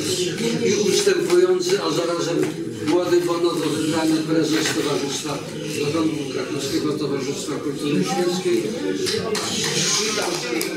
i ustępujący, a zarazem młody bonowo wybrany prezes Towarzystwa Zarządu Krakowskiego Towarzystwa Kultury Świeckiej. Witam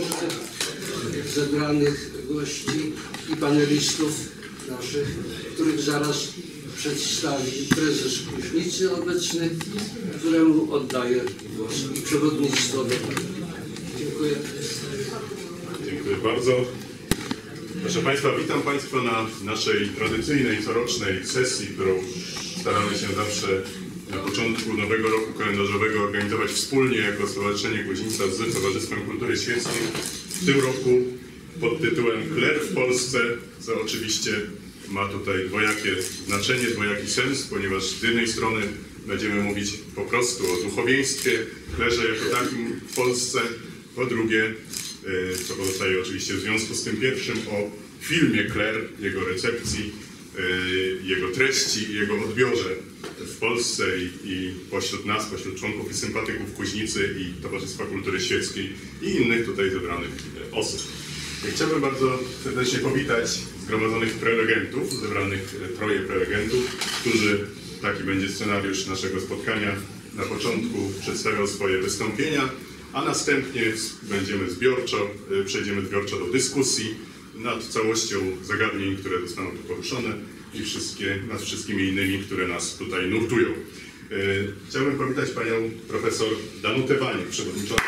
zebranych gości i panelistów naszych, których zaraz przedstawi prezes Kuźnicy obecny, któremu oddaję głos i przewodnictwo. Dziękuję. Dziękuję bardzo. Proszę Państwa, witam Państwa na naszej tradycyjnej, corocznej sesji, którą staramy się zawsze na początku nowego roku kalendarzowego organizować wspólnie jako Stowarzyszenie Kuźnica z Towarzystwem Kultury Świeckiej. W tym roku pod tytułem Kler w Polsce, co oczywiście ma tutaj dwojakie znaczenie, dwojaki sens, ponieważ z jednej strony będziemy mówić po prostu o duchowieństwie, klerze jako takim w Polsce, po drugie, co pozostaje oczywiście w związku z tym pierwszym, o filmie Kler, jego recepcji, jego treści i jego odbiorze w Polsce i pośród nas, pośród członków i sympatyków Kuźnicy i Towarzystwa Kultury Świeckiej i innych tutaj zebranych osób. Chciałbym bardzo serdecznie powitać zgromadzonych prelegentów, zebranych troje prelegentów, którzy, taki będzie scenariusz naszego spotkania, na początku przedstawią swoje wystąpienia, a następnie przejdziemy zbiorczo do dyskusji nad całością zagadnień, które zostaną tu poruszone i nad wszystkimi innymi, które nas tutaj nurtują. Chciałbym powitać panią profesor Danutę Waniek, przewodniczącą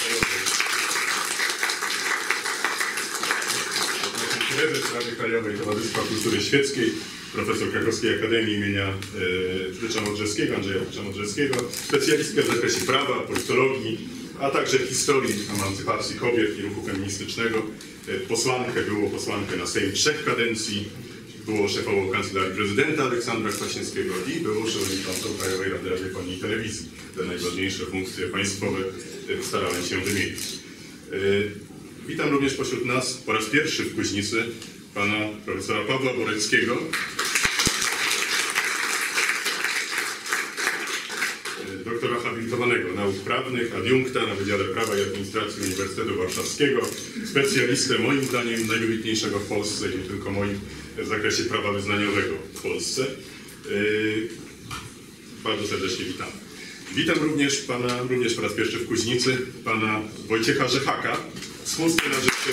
prezes Rady Krajowej Towarzystwa Kultury Świeckiej, profesor Krakowskiej Akademii imienia Andrzeja Modrzewskiego, specjalistkę w zakresie prawa, politologii, a także historii emancypacji kobiet i ruchu feministycznego, byłą posłankę na Sejm 3 kadencji, było szefową Kancelarii Prezydenta Aleksandra Kwaśniewskiego i było przewodniczącą Krajowej Rady Radiofonii i Telewizji. Te najważniejsze funkcje państwowe starałem się wymienić. Witam również pośród nas po raz pierwszy w Kuźnicy pana profesora Pawła Boreckiego, doktora habilitowanego nauk prawnych, adiunkta na Wydziale Prawa i Administracji Uniwersytetu Warszawskiego, specjalistę moim zdaniem najwybitniejszego w Polsce i nie tylko moim w zakresie prawa wyznaniowego w Polsce. Bardzo serdecznie witam. Witam również po raz pierwszy w Kuźnicy, pana Wojciecha Rzechaka, współscenarzystę.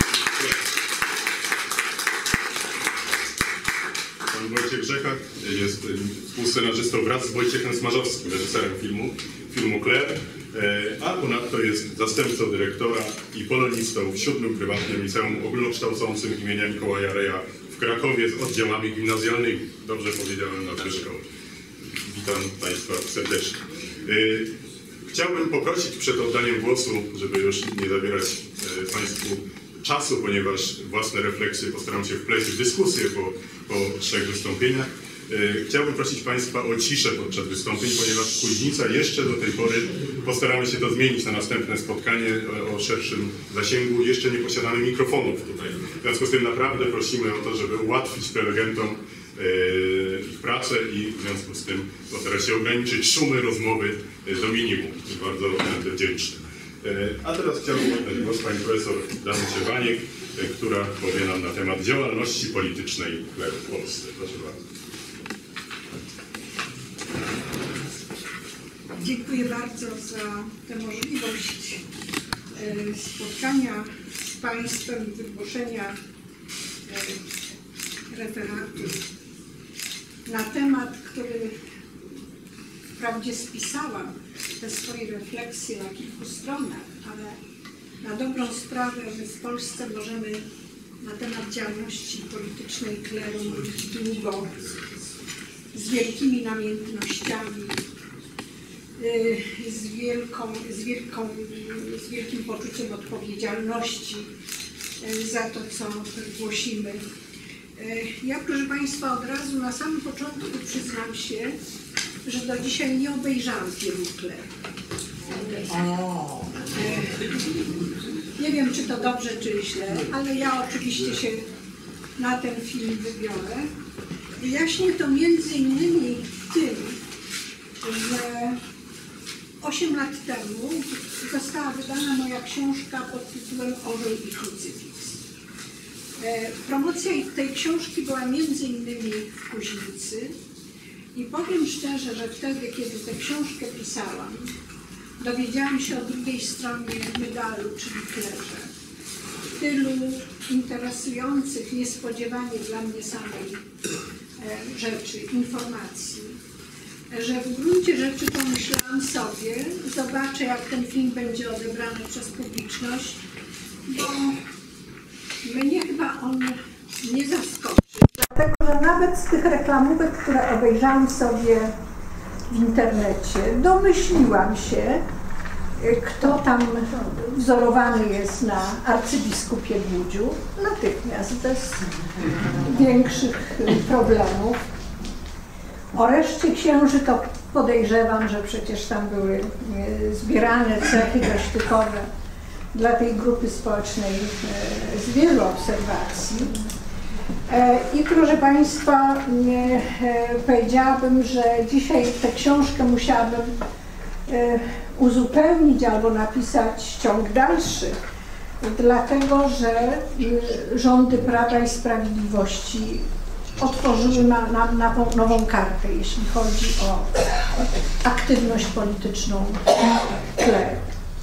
Pan Wojciech Rzechak jest współscenarzystą wraz z Wojciechem Smarzowskim, reżyserem filmu Kler, a ponadto jest zastępcą dyrektora i polonistą w 7. Prywatnym Liceum Ogólnokształcącym imienia Mikołaja Reja w Krakowie z oddziałami gimnazjalnymi. Dobrze powiedziałem, na szkoły. Witam Państwa serdecznie. Chciałbym poprosić przed oddaniem głosu, żeby już nie zabierać Państwu czasu, ponieważ własne refleksje postaram się wpleść w dyskusję po 3 wystąpieniach. Chciałbym prosić Państwa o ciszę podczas wystąpień, ponieważ Kuźnica jeszcze do tej pory, postaramy się to zmienić na następne spotkanie o szerszym zasięgu, jeszcze nie posiadamy mikrofonów tutaj. W związku z tym naprawdę prosimy o to, żeby ułatwić prelegentom ich pracę i w związku z tym postarać się ograniczyć szumy rozmowy do minimum. Bardzo będę wdzięczny. A teraz chciałbym oddać głos pani profesor Danucie Waniek, która powie nam na temat działalności politycznej w Polsce. Proszę bardzo. Dziękuję bardzo za tę możliwość spotkania z Państwem i wygłoszenia referatu na temat, który wprawdzie spisałam te swoje refleksje na kilku stronach, ale na dobrą sprawę my w Polsce możemy na temat działalności politycznej kleru mówić długo, z wielkimi namiętnościami, z wielkim poczuciem odpowiedzialności za to, co głosimy. Ja, proszę Państwa, od razu na samym początku przyznam się, że do dzisiaj nie obejrzałam filmu Kler. Nie wiem, czy to dobrze, czy źle, ale ja oczywiście się na ten film wybiorę. Wyjaśnię to między innymi tym, że 8 lat temu została wydana moja książka pod tytułem Orzeł i Krucyfiks. Promocja tej książki była między innymi w Kuźnicy i powiem szczerze, że wtedy, kiedy tę książkę pisałam, dowiedziałam się o drugiej stronie medalu, czyli Klerze. Tylu interesujących, niespodziewanie dla mnie samej rzeczy, informacji, że w gruncie rzeczy pomyślałam sobie, zobaczę, jak ten film będzie odebrany przez publiczność, bo mnie chyba on nie zaskoczy. Dlatego, że nawet z tych reklamówek, które obejrzałam sobie w internecie, domyśliłam się, kto tam wzorowany jest na arcybiskupie Budziu, natychmiast, bez większych problemów. O reszcie księży to podejrzewam, że przecież tam były zbierane cechy dość typowe dla tej grupy społecznej z wielu obserwacji. I proszę Państwa, powiedziałabym, że dzisiaj tę książkę musiałabym uzupełnić albo napisać ciąg dalszy, dlatego że rządy Prawa i Sprawiedliwości otworzyły nam nową kartę, jeśli chodzi o aktywność polityczną kleru.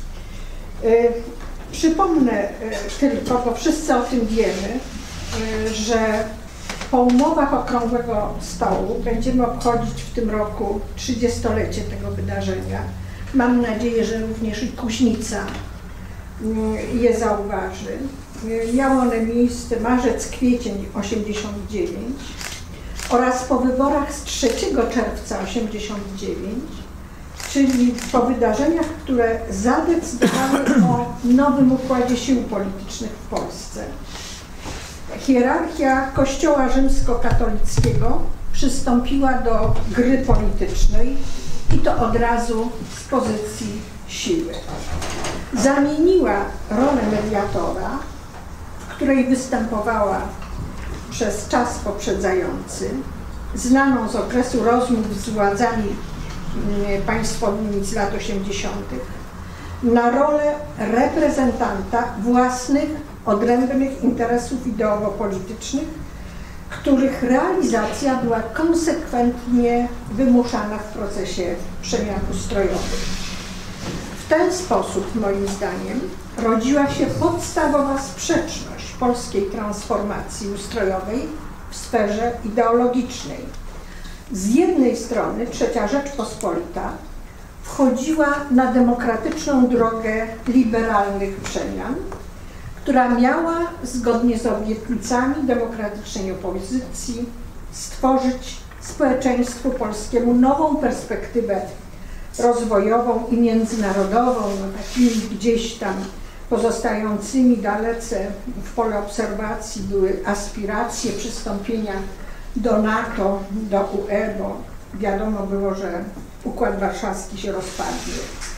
Przypomnę tylko, bo wszyscy o tym wiemy, że po umowach Okrągłego Stołu będziemy obchodzić w tym roku 30-lecie tego wydarzenia. Mam nadzieję, że również i Kuźnica je zauważy. Miało one miejsce marzec-kwiecień 89 oraz po wyborach z 3 czerwca 89, czyli po wydarzeniach, które zadecydowały o nowym układzie sił politycznych w Polsce. Hierarchia Kościoła rzymskokatolickiego przystąpiła do gry politycznej i to od razu z pozycji siły. Zamieniła rolę mediatora, w której występowała przez czas poprzedzający, znaną z okresu rozmów z władzami państwowymi z lat 80., na rolę reprezentanta własnych, odrębnych interesów ideowo-politycznych, których realizacja była konsekwentnie wymuszana w procesie przemian ustrojowych. W ten sposób, moim zdaniem, rodziła się podstawowa sprzeczność polskiej transformacji ustrojowej w sferze ideologicznej. Z jednej strony Trzecia Rzeczpospolita wchodziła na demokratyczną drogę liberalnych przemian, która miała, zgodnie z obietnicami demokratycznej opozycji, stworzyć społeczeństwu polskiemu nową perspektywę rozwojową i międzynarodową, takimi gdzieś tam pozostającymi dalece w pole obserwacji były aspiracje przystąpienia do NATO, do UE, bo wiadomo było, że Układ Warszawski się rozpadnie.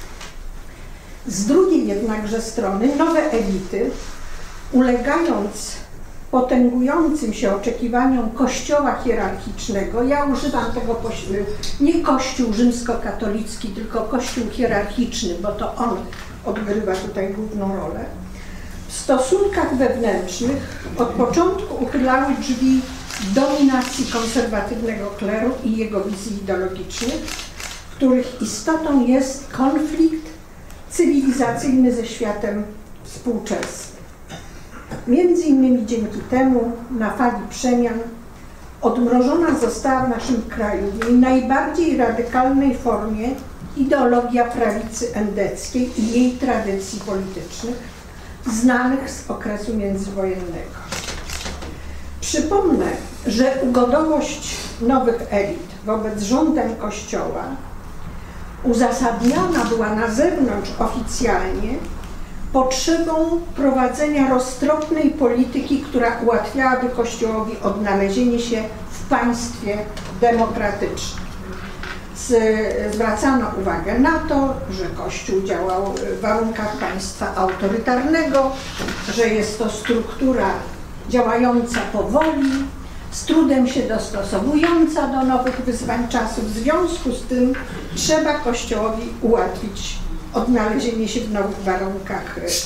Z drugiej jednakże strony nowe elity, ulegając potęgującym się oczekiwaniom kościoła hierarchicznego, ja używam tego nie kościół rzymskokatolicki, tylko kościół hierarchiczny, bo to on odgrywa tutaj główną rolę, w stosunkach wewnętrznych od początku uchylały drzwi dominacji konserwatywnego kleru i jego wizji ideologicznych, których istotą jest konflikt cywilizacyjny ze światem współczesnym. Między innymi dzięki temu na fali przemian odmrożona została w naszym kraju w jej najbardziej radykalnej formie ideologia prawicy endeckiej i jej tradycji politycznych, znanych z okresu międzywojennego. Przypomnę, że ugodowość nowych elit wobec żądań Kościoła uzasadniana była na zewnątrz oficjalnie potrzebą prowadzenia roztropnej polityki, która ułatwiałaby Kościołowi odnalezienie się w państwie demokratycznym. Zwracano uwagę na to, że Kościół działał w warunkach państwa autorytarnego, że jest to struktura działająca powoli, z trudem się dostosowująca do nowych wyzwań czasu. W związku z tym trzeba Kościołowi ułatwić odnalezienie się w nowych warunkach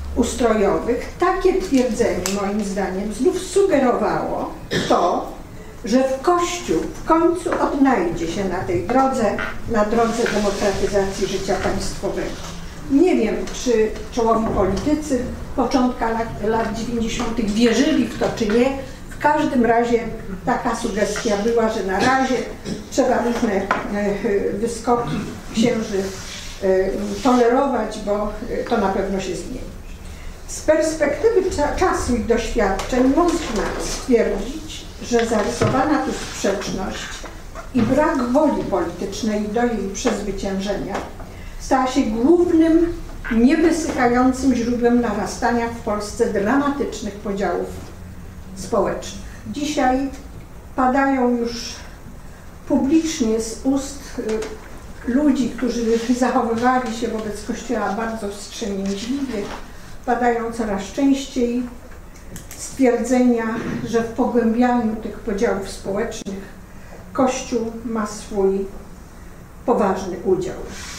ustrojowych, takie twierdzenie moim zdaniem znów sugerowało to, że Kościół w końcu odnajdzie się na tej drodze, na drodze demokratyzacji życia państwowego. Nie wiem, czy czołowi politycy początka lat 90. wierzyli w to, czy nie. W każdym razie taka sugestia była, że na razie trzeba różne wyskoki księży tolerować, bo to na pewno się zmieni. Z perspektywy czasu i doświadczeń można stwierdzić, że zarysowana tu sprzeczność i brak woli politycznej do jej przezwyciężenia stała się głównym, niewysychającym źródłem narastania w Polsce dramatycznych podziałów społecznych. Dzisiaj padają już publicznie z ust ludzi, którzy zachowywali się wobec Kościoła bardzo wstrzemięźliwie, padają coraz częściej stwierdzenia, że w pogłębianiu tych podziałów społecznych Kościół ma swój poważny udział.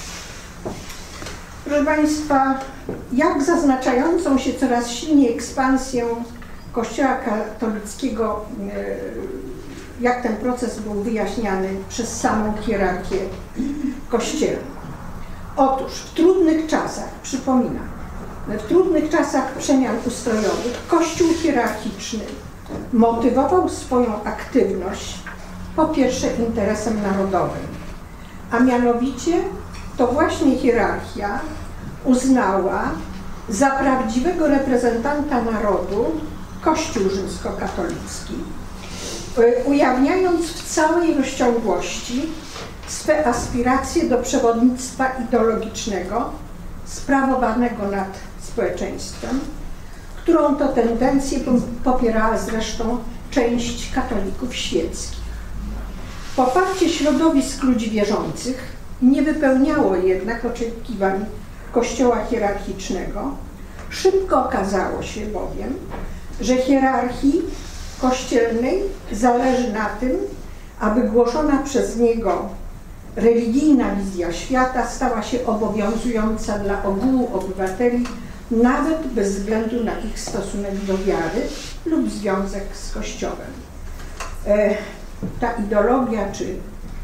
Proszę Państwa, jak zaznaczającą się coraz silniej ekspansję Kościoła katolickiego, jak ten proces był wyjaśniany przez samą hierarchię kościelną. Otóż w trudnych czasach, przypominam, w trudnych czasach przemian ustrojowych Kościół hierarchiczny motywował swoją aktywność po pierwsze interesem narodowym, a mianowicie to właśnie hierarchia uznała za prawdziwego reprezentanta narodu Kościół rzymskokatolicki, ujawniając w całej rozciągłości swe aspiracje do przewodnictwa ideologicznego sprawowanego nad społeczeństwem, którą to tendencję popierała zresztą część katolików świeckich. Poparcie środowisk ludzi wierzących nie wypełniało jednak oczekiwań Kościoła hierarchicznego. Szybko okazało się bowiem, że hierarchii kościelnej zależy na tym, aby głoszona przez niego religijna wizja świata stała się obowiązująca dla ogółu obywateli, nawet bez względu na ich stosunek do wiary lub związek z Kościołem. Ta ideologia, czy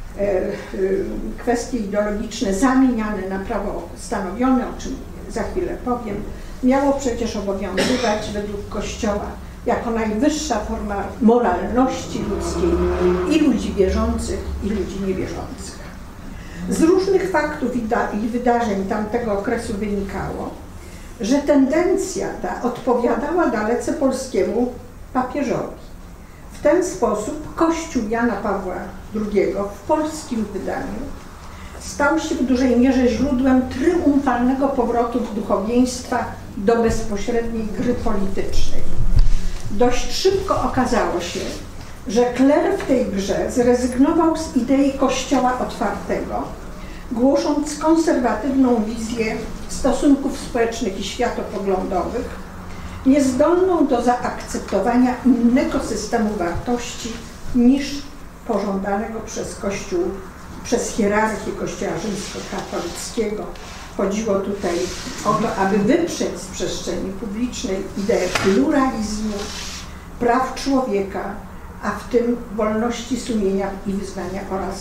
kwestie ideologiczne zamieniane na prawo stanowione, o czym za chwilę powiem, miało przecież obowiązywać według Kościoła jako najwyższa forma moralności ludzkiej i ludzi wierzących, i ludzi niewierzących. Z różnych faktów i wydarzeń tamtego okresu wynikało, że tendencja ta odpowiadała dalece polskiemu papieżowi. W ten sposób Kościół Jana Pawła II w polskim wydaniu stał się w dużej mierze źródłem triumfalnego powrotu duchowieństwa do bezpośredniej gry politycznej. Dość szybko okazało się, że kler w tej grze zrezygnował z idei Kościoła otwartego, głosząc konserwatywną wizję stosunków społecznych i światopoglądowych, niezdolną do zaakceptowania innego systemu wartości niż pożądanego przez Kościół, przez hierarchię Kościoła rzymskokatolickiego. Chodziło tutaj o to, aby wyprzeć z przestrzeni publicznej ideę pluralizmu, praw człowieka, a w tym wolności sumienia i wyznania oraz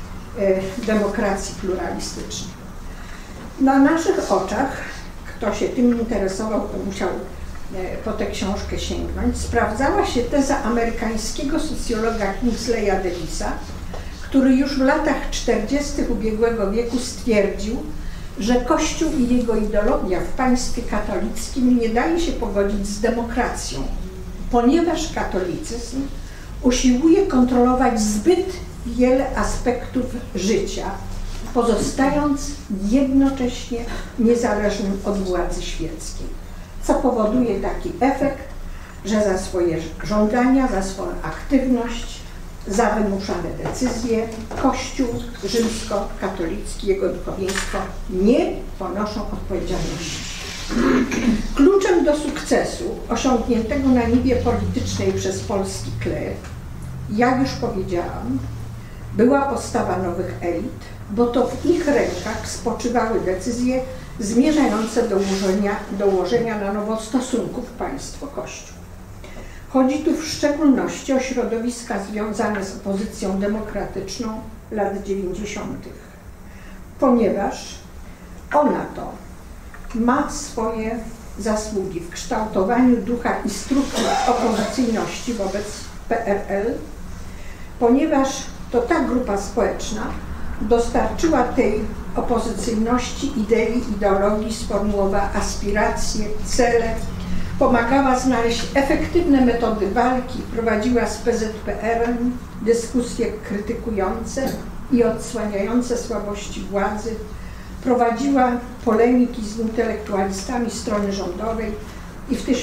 demokracji pluralistycznej. Na naszych oczach, kto się tym interesował, to musiał po tę książkę sięgnąć, sprawdzała się teza amerykańskiego socjologa Kingsleya Davisa, który już w latach 40. ubiegłego wieku stwierdził, że Kościół i jego ideologia w państwie katolickim nie daje się pogodzić z demokracją, ponieważ katolicyzm usiłuje kontrolować zbyt wiele aspektów życia, pozostając jednocześnie niezależnym od władzy świeckiej, co powoduje taki efekt, że za swoje żądania, za swoją aktywność, za wymuszane decyzje Kościół rzymskokatolicki, jego duchowieństwo nie ponoszą odpowiedzialności. Kluczem do sukcesu osiągniętego na niwie politycznej przez polski kler, jak już powiedziałam, była postawa nowych elit, bo to w ich rękach spoczywały decyzje zmierzające do ułożenia na nowo stosunków państwo-kościół. Chodzi tu w szczególności o środowiska związane z opozycją demokratyczną lat 90., ponieważ ona to ma swoje zasługi w kształtowaniu ducha i struktur opozycyjności wobec PRL, ponieważ to ta grupa społeczna dostarczyła tej opozycyjności idei, ideologii, sformułowała aspiracje, cele, pomagała znaleźć efektywne metody walki, prowadziła z PZPR-em dyskusje krytykujące i odsłaniające słabości władzy, prowadziła polemiki z intelektualistami strony rządowej i w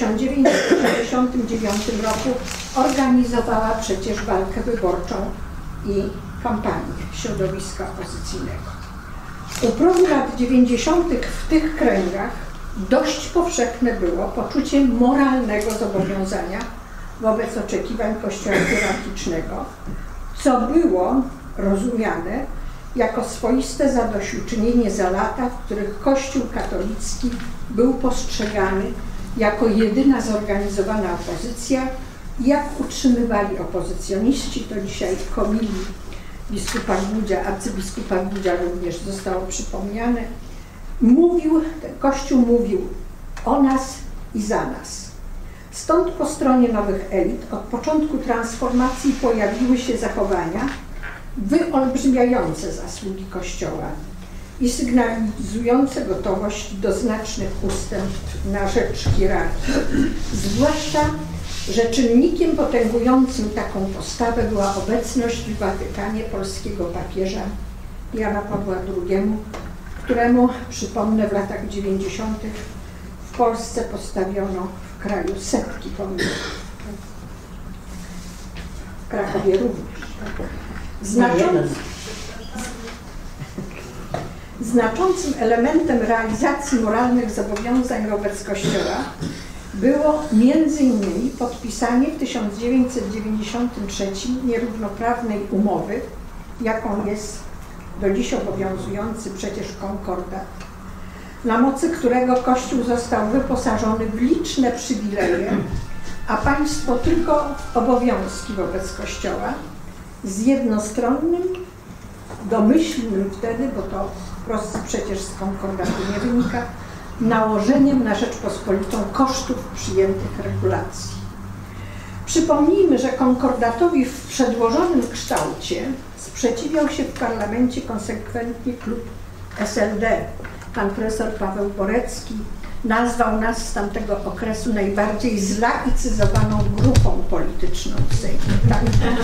1989 roku organizowała przecież walkę wyborczą i kampanię środowiska opozycyjnego. U progu lat 90. w tych kręgach dość powszechne było poczucie moralnego zobowiązania wobec oczekiwań Kościoła hierarchicznego, co było rozumiane jako swoiste zadośćuczynienie za lata, w których Kościół katolicki był postrzegany jako jedyna zorganizowana opozycja. Jak utrzymywali opozycjoniści, to dzisiaj komili biskupa Głudzia, arcybiskupa Głudzia również zostało przypomniane, Kościół mówił o nas i za nas. Stąd po stronie nowych elit od początku transformacji pojawiły się zachowania wyolbrzymiające zasługi Kościoła i sygnalizujące gotowość do znacznych ustępstw na rzecz hierarchii. Zwłaszcza, że czynnikiem potęgującym taką postawę była obecność w Watykanie polskiego papieża Jana Pawła II, któremu, przypomnę, w latach 90. w Polsce postawiono w kraju setki pomników. W Krakowie również. Znaczącym elementem realizacji moralnych zobowiązań wobec Kościoła było m.in. podpisanie w 1993 nierównoprawnej umowy, jaką jest do dziś obowiązujący przecież konkordat, na mocy którego Kościół został wyposażony w liczne przywileje, a państwo tylko w obowiązki wobec Kościoła, z jednostronnym, domyślnym wtedy, bo to wprost przecież z konkordatu nie wynika, nałożeniem na Rzeczpospolitą kosztów przyjętych regulacji. Przypomnijmy, że konkordatowi w przedłożonym kształcie sprzeciwiał się w parlamencie konsekwentnie klub SLD. Pan profesor Paweł Borecki nazwał nas z tamtego okresu najbardziej zlaicyzowaną grupą polityczną w Sejmie. Tak.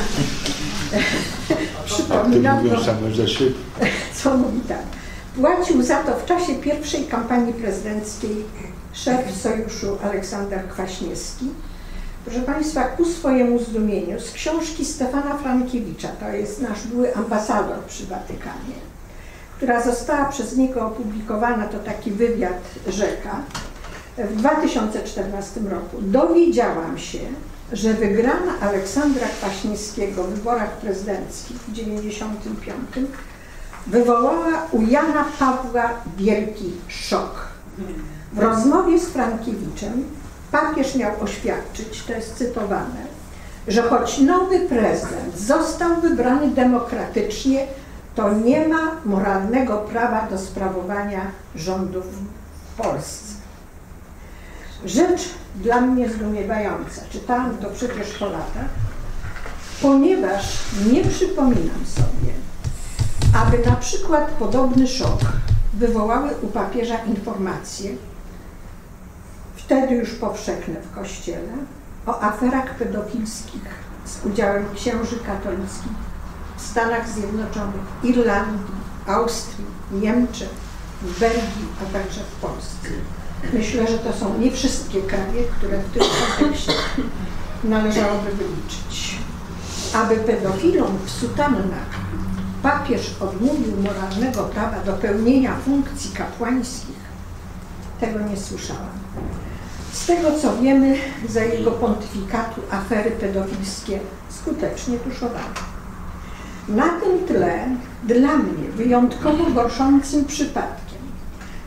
Przypominam, co mówi tak. Płacił za to w czasie pierwszej kampanii prezydenckiej szef Sojuszu Aleksander Kwaśniewski. Proszę Państwa, ku swojemu zdumieniu z książki Stefana Frankiewicza, to jest nasz były ambasador przy Watykanie, która została przez niego opublikowana, to taki wywiad Rzeka, w 2014 roku, dowiedziałam się, że wygrana Aleksandra Kwaśniewskiego w wyborach prezydenckich w 1995 wywołała u Jana Pawła wielki szok. W rozmowie z Frankiewiczem papież miał oświadczyć, to jest cytowane, że choć nowy prezydent został wybrany demokratycznie, to nie ma moralnego prawa do sprawowania rządów w Polsce. Rzecz dla mnie zdumiewająca, czytałam to przecież po latach, ponieważ nie przypominam sobie, aby na przykład podobny szok wywołały u papieża informacje, wtedy już powszechne w Kościele, o aferach pedofilskich z udziałem księży katolickich w Stanach Zjednoczonych, Irlandii, Austrii, Niemczech, w Belgii, a także w Polsce. Myślę, że to są nie wszystkie kraje, które w tym kontekście należałoby wyliczyć. Aby pedofilom w sutannach papież odmówił moralnego prawa do pełnienia funkcji kapłańskich, tego nie słyszałam. Z tego co wiemy, za jego pontyfikatu afery pedofilskie skutecznie tuszowano. Na tym tle dla mnie wyjątkowo gorszącym przypadkiem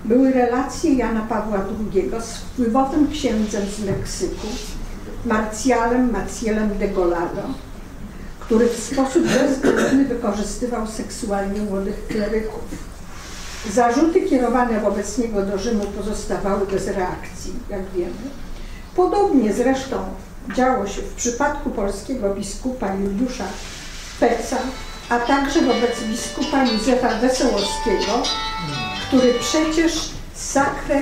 były relacje Jana Pawła II z wpływowym księdzem z Meksyku, Marcialem Macielem de Golado, który w sposób bezwzględny wykorzystywał seksualnie młodych kleryków. Zarzuty kierowane wobec niego do Rzymu pozostawały bez reakcji, jak wiemy. Podobnie zresztą działo się w przypadku polskiego biskupa Juliusza Peca, a także wobec biskupa Józefa Wesołowskiego, który przecież sakrę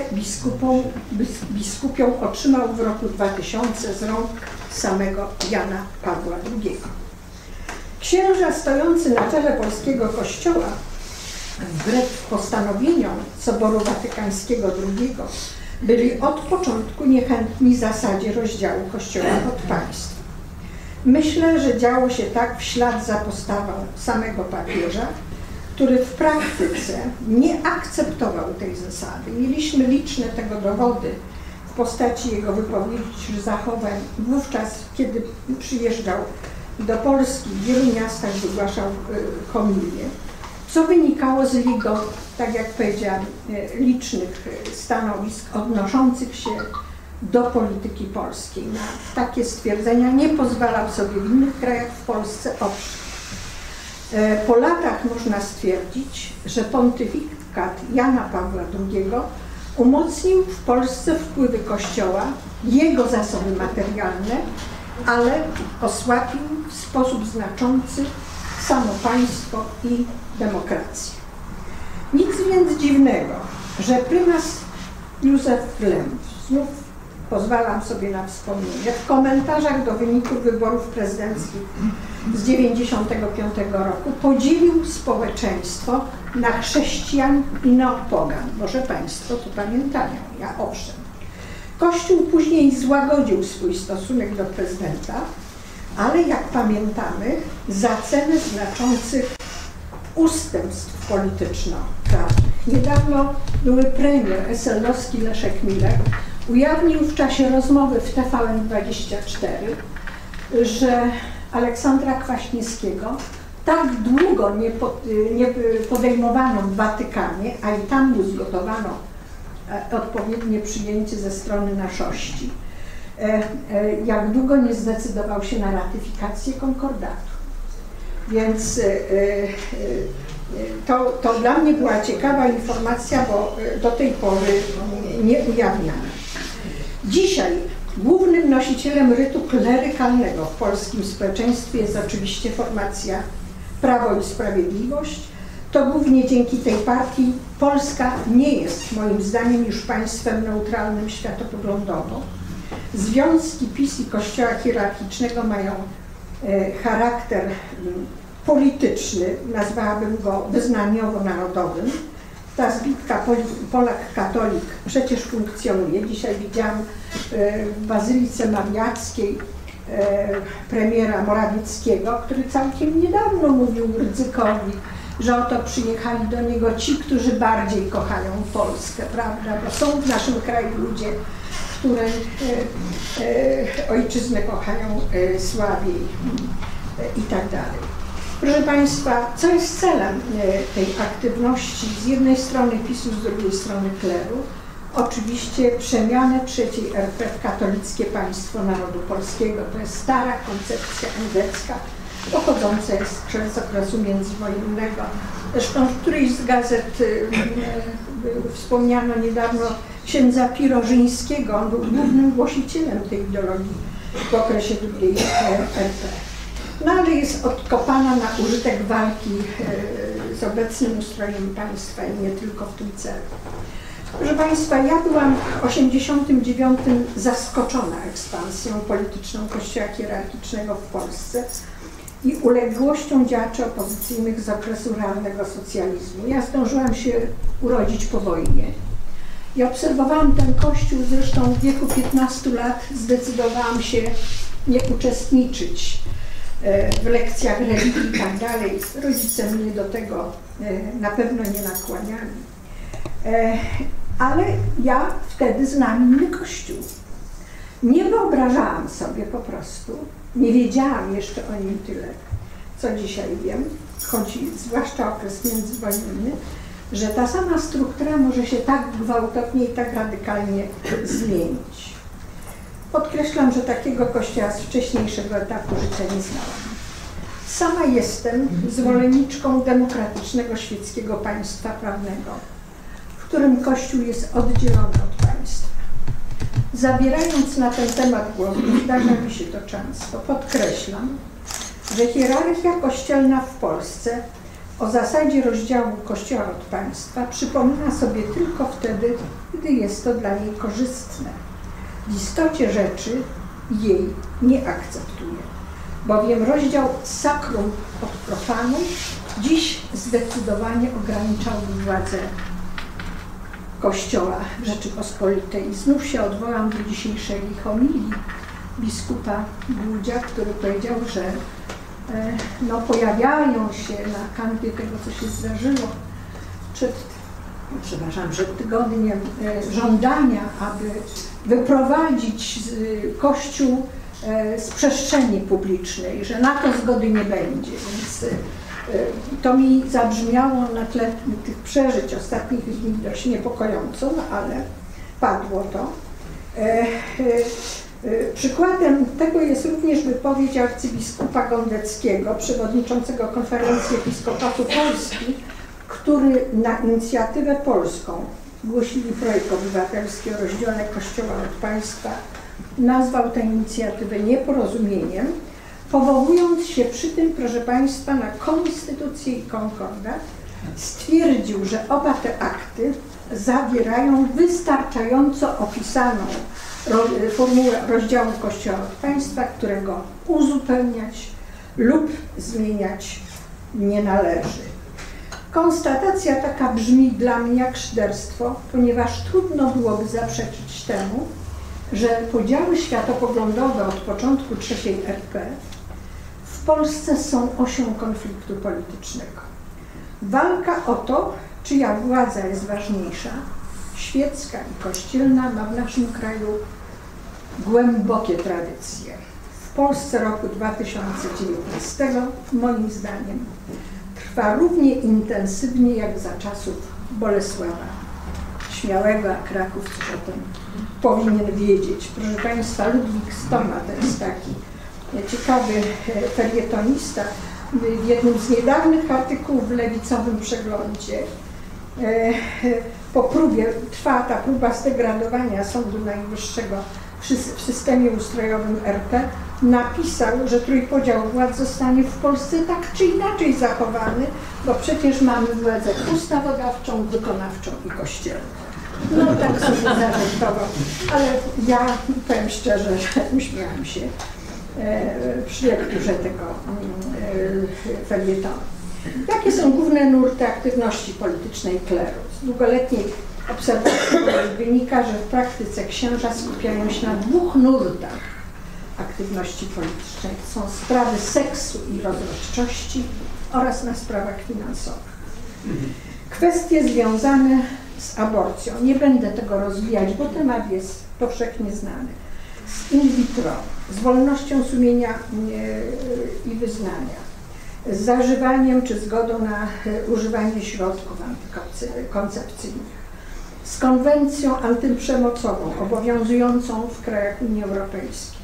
biskupią otrzymał w roku 2000 z rąk samego Jana Pawła II. Księża stojący na czele polskiego kościoła, wbrew postanowieniom Soboru Watykańskiego II, byli od początku niechętni zasadzie rozdziału Kościoła od państwa. Myślę, że działo się tak w ślad za postawą samego papieża, który w praktyce nie akceptował tej zasady. Mieliśmy liczne tego dowody w postaci jego wypowiedzi czy zachowań wówczas, kiedy przyjeżdżał do Polski, w wielu miastach wygłaszał homilię, co wynikało z jego, tak jak powiedziałam, licznych stanowisk odnoszących się do polityki polskiej. Na takie stwierdzenia nie pozwalał sobie w innych krajach w Polsce oprzeć. Po latach można stwierdzić, że pontyfikat Jana Pawła II umocnił w Polsce wpływy Kościoła, jego zasoby materialne, ale osłabił w sposób znaczący samo państwo i demokrację. Nic więc dziwnego, że prymas Józef Lem, znów pozwalam sobie na wspomnienie, w komentarzach do wyników wyborów prezydenckich z 1995 roku podzielił społeczeństwo na chrześcijan i na pogan. Może Państwo to pamiętają, ja owszem. Kościół później złagodził swój stosunek do prezydenta, ale jak pamiętamy, za cenę znaczących ustępstw polityczno-prawnych. Niedawno były premier SL-owski Leszek Miller ujawnił w czasie rozmowy w TVN24, że Aleksandra Kwaśniewskiego tak długo nie podejmowano w Watykanie, a i tam mu zgotowano odpowiednie przyjęcie ze strony naszości, jak długo nie zdecydował się na ratyfikację konkordatu. Więc to dla mnie była ciekawa informacja, bo do tej pory nie ujawniana. Dzisiaj głównym nosicielem rytu klerykalnego w polskim społeczeństwie jest oczywiście formacja Prawo i Sprawiedliwość. To głównie dzięki tej partii Polska nie jest moim zdaniem już państwem neutralnym światopoglądowo. Związki PiS i Kościoła hierarchicznego mają charakter polityczny, nazwałabym go wyznaniowo-narodowym. Ta zbitka Polak-katolik przecież funkcjonuje. Dzisiaj widziałam w Bazylice Mariackiej premiera Morawieckiego, który całkiem niedawno mówił Rydzykowi, że oto przyjechali do niego ci, którzy bardziej kochają Polskę, prawda? Bo są w naszym kraju ludzie, które ojczyznę kochają słabiej i tak dalej. Proszę Państwa, co jest celem tej aktywności z jednej strony PiS-u, z drugiej strony kleru? Oczywiście przemianę III RP w katolickie państwo narodu polskiego. To jest stara koncepcja endecka, pochodząca z okresu międzywojennego. Zresztą w którejś z gazet wspomniano niedawno księdza Pirożyńskiego. On był głównym głosicielem tej ideologii w okresie II RP. No ale jest odkopana na użytek walki z obecnym ustrojem państwa i nie tylko w tym celu. Proszę Państwa, ja byłam w 1989 zaskoczona ekspansją polityczną Kościoła hierarchicznego w Polsce i uległością działaczy opozycyjnych z okresu realnego socjalizmu. Ja zdążyłam się urodzić po wojnie i obserwowałam ten Kościół, zresztą w wieku 15 lat zdecydowałam się nie uczestniczyć w lekcjach religii i tak dalej. Rodzice mnie do tego na pewno nie nakłaniali. Ale ja wtedy znałam inny Kościół. Nie wyobrażałam sobie po prostu, nie wiedziałam jeszcze o nim tyle, co dzisiaj wiem, chodzi zwłaszcza o okres międzywojenny, że ta sama struktura może się tak gwałtownie i tak radykalnie zmienić. Podkreślam, że takiego kościoła z wcześniejszego etapu życia nie znałam. Sama jestem zwolenniczką demokratycznego świeckiego państwa prawnego, w którym Kościół jest oddzielony od państwa. Zabierając na ten temat głos, zdarza mi się to często, podkreślam, że hierarchia kościelna w Polsce o zasadzie rozdziału Kościoła od państwa przypomina sobie tylko wtedy, gdy jest to dla niej korzystne. W istocie rzeczy jej nie akceptuje, bowiem rozdział sacrum od profanu dziś zdecydowanie ograniczałby władzę Kościoła Rzeczypospolitej. Znów się odwołam do dzisiejszej homilii biskupa Głudzia, który powiedział, że pojawiają się na kanwie tego, co się zdarzyło przed tygodniem żądania, aby wyprowadzić Kościół z przestrzeni publicznej, że na to zgody nie będzie. Więc to mi zabrzmiało na tle tych przeżyć ostatnich dni dość niepokojąco, ale padło to. Przykładem tego jest również wypowiedź arcybiskupa Gondeckiego, przewodniczącego Konferencji Episkopatu Polski, który na inicjatywę polską głosili projekt obywatelski o rozdziale Kościoła od państwa, nazwał tę inicjatywę nieporozumieniem, powołując się przy tym, proszę Państwa, na konstytucję i konkordat, stwierdził, że oba te akty zawierają wystarczająco opisaną formułę rozdziału Kościoła od państwa, którego uzupełniać lub zmieniać nie należy. Konstatacja taka brzmi dla mnie jak szyderstwo, ponieważ trudno byłoby zaprzeczyć temu, że podziały światopoglądowe od początku III RP w Polsce są osią konfliktu politycznego. Walka o to, czyja władza jest ważniejsza, świecka i kościelna, ma w naszym kraju głębokie tradycje. W Polsce roku 2019, moim zdaniem, trwa równie intensywnie jak za czasów Bolesława Śmiałego, a Kraków coś o tym powinien wiedzieć. Proszę Państwa, Ludwik Stoma to jest taki ciekawy felietonista. W jednym z niedawnych artykułów w Lewicowym Przeglądzie po próbie, trwa ta próba zdegradowania Sądu Najwyższego w systemie ustrojowym RP, napisał, że trójpodział władz zostanie w Polsce tak czy inaczej zachowany, bo przecież mamy władzę ustawodawczą, wykonawczą i kościelną. No tak sobie zażartował, ale ja powiem szczerze, że uśmiałam się przy lekturze tego felietonu. Jakie są główne nurty aktywności politycznej kleru? Z długoletniej obserwacji wynika, że w praktyce księża skupiają się na dwóch nurtach aktywności politycznej. To są sprawy seksu i rozrodczości oraz na sprawach finansowych. Kwestie związane z aborcją. Nie będę tego rozwijać, bo temat jest powszechnie znany. Z in vitro, z wolnością sumienia i wyznania, z zażywaniem czy zgodą na używanie środków antykoncepcyjnych, z konwencją antyprzemocową obowiązującą w krajach Unii Europejskiej.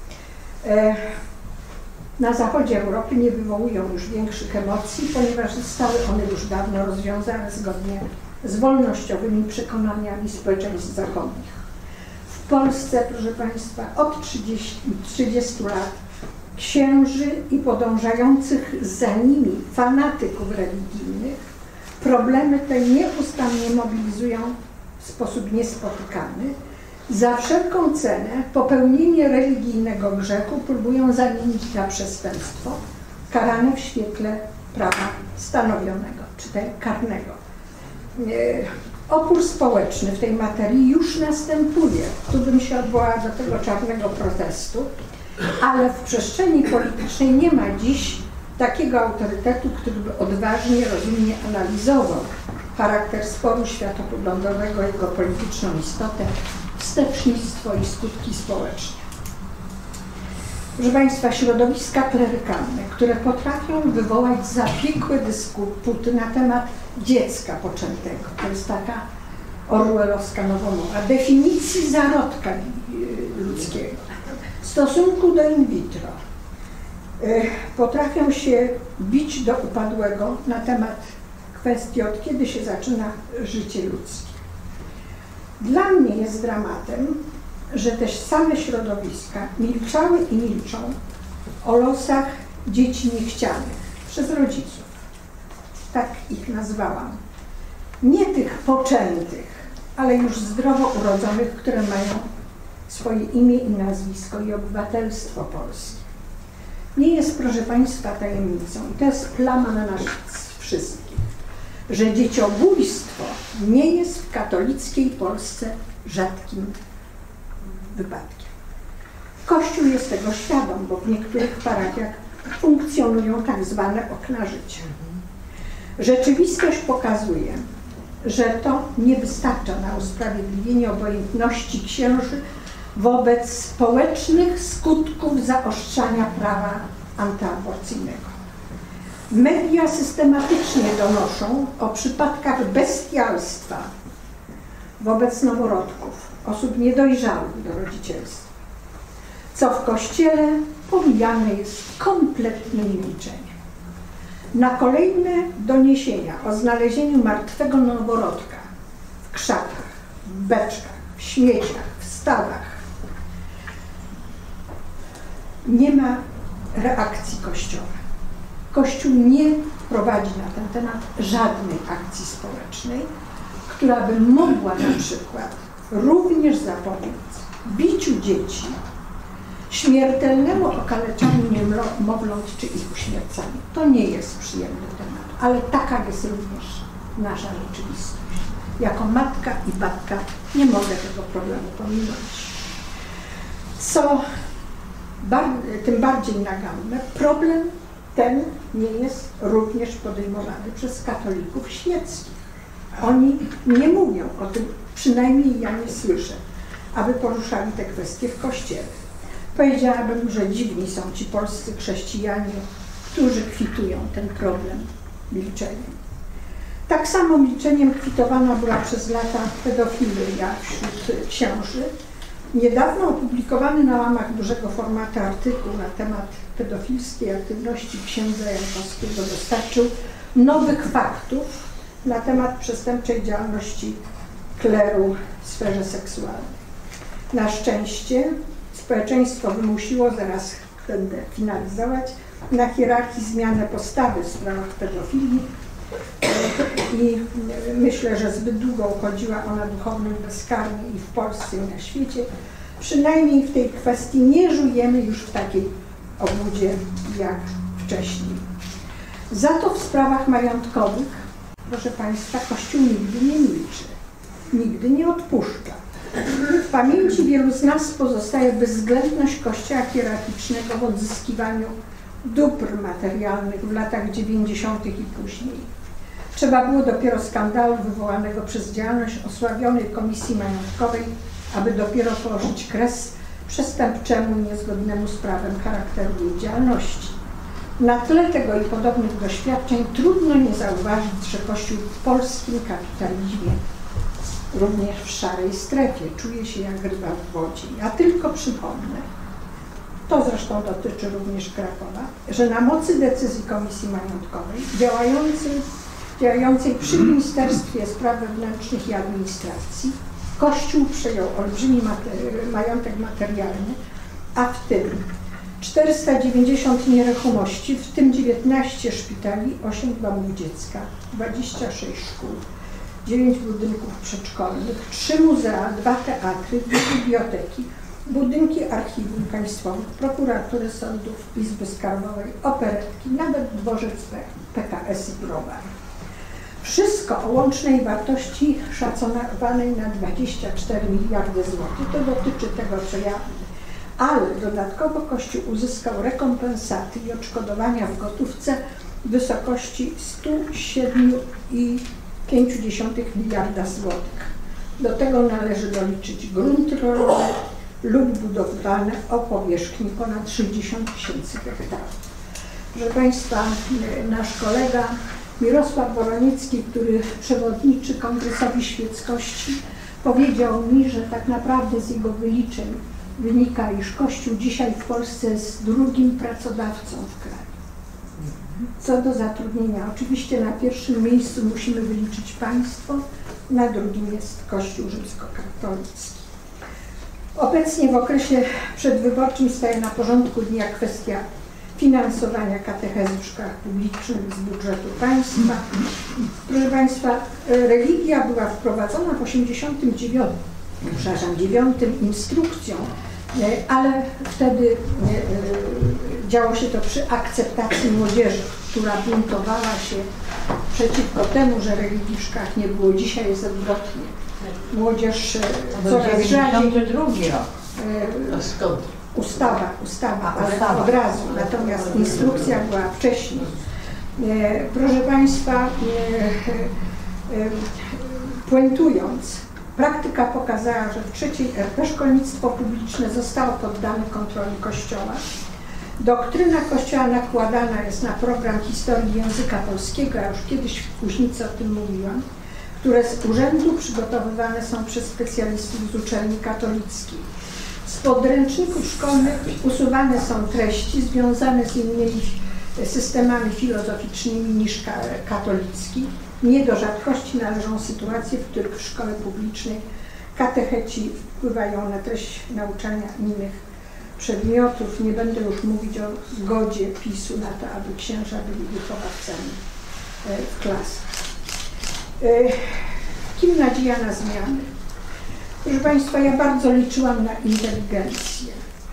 Na zachodzie Europy nie wywołują już większych emocji, ponieważ zostały one już dawno rozwiązane zgodnie z wolnościowymi przekonaniami społeczeństw zachodnich. W Polsce, proszę Państwa, od 30 lat księży i podążających za nimi fanatyków religijnych problemy te nieustannie mobilizują w sposób niespotykany. Za wszelką cenę popełnienie religijnego grzechu próbują zamienić na przestępstwo karane w świetle prawa stanowionego, czy karnego. Opór społeczny w tej materii już następuje. Tu bym się odwołała do tego czarnego protestu, ale w przestrzeni politycznej nie ma dziś takiego autorytetu, który by odważnie, rozumnie analizował charakter sporu światopoglądowego, jego polityczną istotę, wstecznictwo i skutki społeczne. Proszę Państwa, środowiska klerykalne, które potrafią wywołać zapiekłe dysputy na temat dziecka poczętego. To jest taka orwellowska nowomowa. Definicji zarodka ludzkiego, stosunku do in vitro. Potrafią się bić do upadłego na temat kwestii, od kiedy się zaczyna życie ludzkie. Dla mnie jest dramatem, że też same środowiska milczały i milczą o losach dzieci niechcianych przez rodziców. Tak ich nazwałam. Nie tych poczętych, ale już zdrowo urodzonych, które mają swoje imię i nazwisko i obywatelstwo polskie. Nie jest, proszę Państwa, tajemnicą, i to jest plama na nas wszystkich, że dzieciobójstwo nie jest w katolickiej Polsce rzadkim wypadkiem. Kościół jest tego świadom, bo w niektórych parafiach funkcjonują tak zwane okna życia. Rzeczywistość pokazuje, że to nie wystarcza na usprawiedliwienie obojętności księży wobec społecznych skutków zaostrzania prawa antyaborcyjnego. Media systematycznie donoszą o przypadkach bestialstwa wobec noworodków, osób niedojrzałych do rodzicielstwa, co w Kościele pomijane jest kompletnym milczeniem. Na kolejne doniesienia o znalezieniu martwego noworodka w krzakach, w beczkach, w śmieciach, w stawach nie ma reakcji Kościoła. Kościół nie prowadzi na ten temat żadnej akcji społecznej, która by mogła na przykład również zapobiec biciu dzieci, śmiertelnemu okaleczaniu niemowląt czy ich uśmiercaniu. To nie jest przyjemny temat, ale taka jest również nasza rzeczywistość. Jako matka i babka nie mogę tego problemu pominąć. Co tym bardziej naganne, problem ten nie jest również podejmowany przez katolików świeckich. Oni nie mówią o tym, przynajmniej ja nie słyszę, aby poruszali te kwestie w Kościele. Powiedziałabym, że dziwni są ci polscy chrześcijanie, którzy kwitują ten problem milczeniem. Tak samo milczeniem kwitowana była przez lata pedofilia wśród księży. Niedawno opublikowany na łamach dużego formatu artykuł na temat pedofilskiej aktywności księdza Jankowskiego dostarczył nowych faktów na temat przestępczej działalności kleru w sferze seksualnej. Na szczęście społeczeństwo wymusiło, zaraz będę finalizować, na hierarchii zmianę postawy w sprawach pedofilii i myślę, że zbyt długo uchodziła ona duchownym bezkarnie i w Polsce i na świecie. Przynajmniej w tej kwestii nie żyjemy już w takiej obłudzie jak wcześniej. Za to w sprawach majątkowych, proszę Państwa, Kościół nigdy nie milczy, nigdy nie odpuszcza. W pamięci wielu z nas pozostaje bezwzględność Kościoła hierarchicznego w odzyskiwaniu dóbr materialnych w latach 90. i później. Trzeba było dopiero skandalu wywołanego przez działalność osławionej Komisji Majątkowej, aby dopiero położyć kres przestępczemu i niezgodnemu z prawem charakteru jej działalności. Na tle tego i podobnych doświadczeń trudno nie zauważyć, że Kościół w polskim kapitalizmie, również w szarej strefie, czuje się jak ryba w wodzie. Ja tylko przypomnę, to zresztą dotyczy również Krakowa, że na mocy decyzji Komisji Majątkowej działającej przy Ministerstwie Spraw Wewnętrznych i Administracji Kościół przejął olbrzymi majątek materialny, a w tym 490 nieruchomości, w tym 19 szpitali, 8 domów dziecka, 26 szkół, 9 budynków przedszkolnych, 3 muzea, 2 teatry, 2 biblioteki, budynki archiwum państwowych, prokuratury sądów, Izby Skarbowej, operetki, nawet dworzec PKS i browar. Wszystko o łącznej wartości szacowanej na 24 miliardy złotych. To dotyczy tego, co ja. Ale dodatkowo Kościół uzyskał rekompensaty i odszkodowania w gotówce w wysokości 107,5 miliarda złotych. Do tego należy doliczyć grunt rolny, lub budowlane o powierzchni ponad 60 000 hektarów. Proszę Państwa, nasz kolega Mirosław Boronicki, który przewodniczy Kongresowi Świeckości, powiedział mi, że tak naprawdę z jego wyliczeń wynika, iż Kościół dzisiaj w Polsce jest drugim pracodawcą w kraju. Co do zatrudnienia, oczywiście na pierwszym miejscu musimy wyliczyć państwo, na drugim jest Kościół rzymskokatolicki. Obecnie w okresie przedwyborczym staje na porządku dnia kwestia finansowania katechezy w szkołach publicznych z budżetu państwa. Proszę Państwa, religia była wprowadzona w 1989 instrukcją, ale wtedy działo się to przy akceptacji młodzieży, która buntowała się przeciwko temu, że religii w szkołach nie było. Dzisiaj jest odwrotnie. Młodzież coraz rzadziej. 92 rok. A skąd? Ustawa, ale od razu, natomiast instrukcja była wcześniej. Proszę Państwa, puentując, praktyka pokazała, że w III RP szkolnictwo publiczne zostało poddane kontroli Kościoła. Doktryna Kościoła nakładana jest na program historii języka polskiego, ja już kiedyś w Kuźnicy o tym mówiłam, które z urzędu przygotowywane są przez specjalistów z uczelni katolickich. Z podręczników szkolnych usuwane są treści związane z innymi systemami filozoficznymi niż katolicki. Nie do rzadkości należą sytuacje, w których w szkole publicznej katecheci wpływają na treść nauczania innych przedmiotów. Nie będę już mówić o zgodzie PiS-u na to, aby księża byli wychowawcami w klasach. Kim nadzieja na zmiany? Proszę Państwa, ja bardzo liczyłam na inteligencję.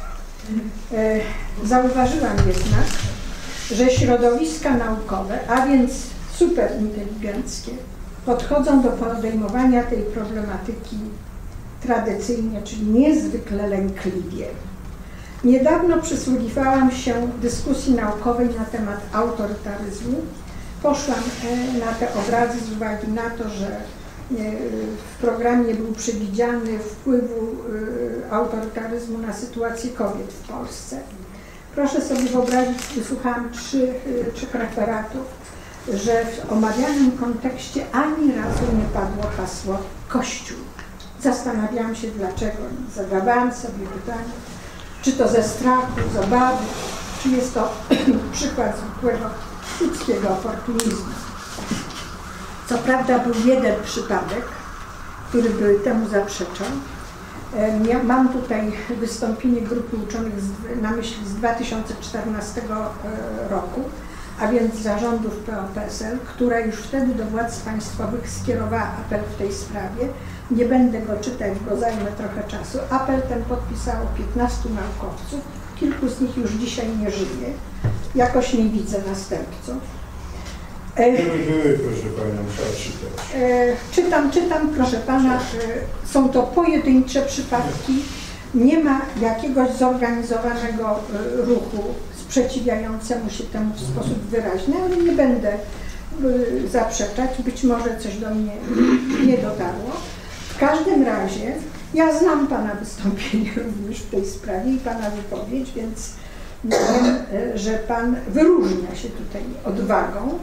Zauważyłam jednak, że środowiska naukowe, a więc superinteligenckie, podchodzą do podejmowania tej problematyki tradycyjnie, czyli niezwykle lękliwie. Niedawno przysłuchiwałam się dyskusji naukowej na temat autorytaryzmu. Poszłam na te obrazy z uwagi na to, że w programie był przewidziany wpływu autorytaryzmu na sytuację kobiet w Polsce. Proszę sobie wyobrazić, wysłuchałam trzech referatów, że w omawianym kontekście ani razu nie padło hasło Kościół. Zastanawiałam się dlaczego. Zadawałam sobie pytanie, czy to ze strachu, z obawy, czy jest to przykład zwykłego ludzkiego oportunizmu. Co prawda był jeden przypadek, który by temu zaprzeczał. Mam tutaj wystąpienie grupy uczonych na myśli z 2014 roku, a więc zarządów PO-PSL, która już wtedy do władz państwowych skierowała apel w tej sprawie. Nie będę go czytać, bo zajmę trochę czasu. Apel ten podpisało 15 naukowców, kilku z nich już dzisiaj nie żyje. Jakoś nie widzę następców. Były, proszę Panią, trzeba czytać. Czytam, proszę Pana, są to pojedyncze przypadki, nie ma jakiegoś zorganizowanego ruchu sprzeciwiającemu się temu w sposób wyraźny, ale nie będę zaprzeczać, być może coś do mnie nie dotarło. W każdym razie ja znam Pana wystąpienie również w tej sprawie i Pana wypowiedź, więc wiem, że Pan wyróżnia się tutaj odwagą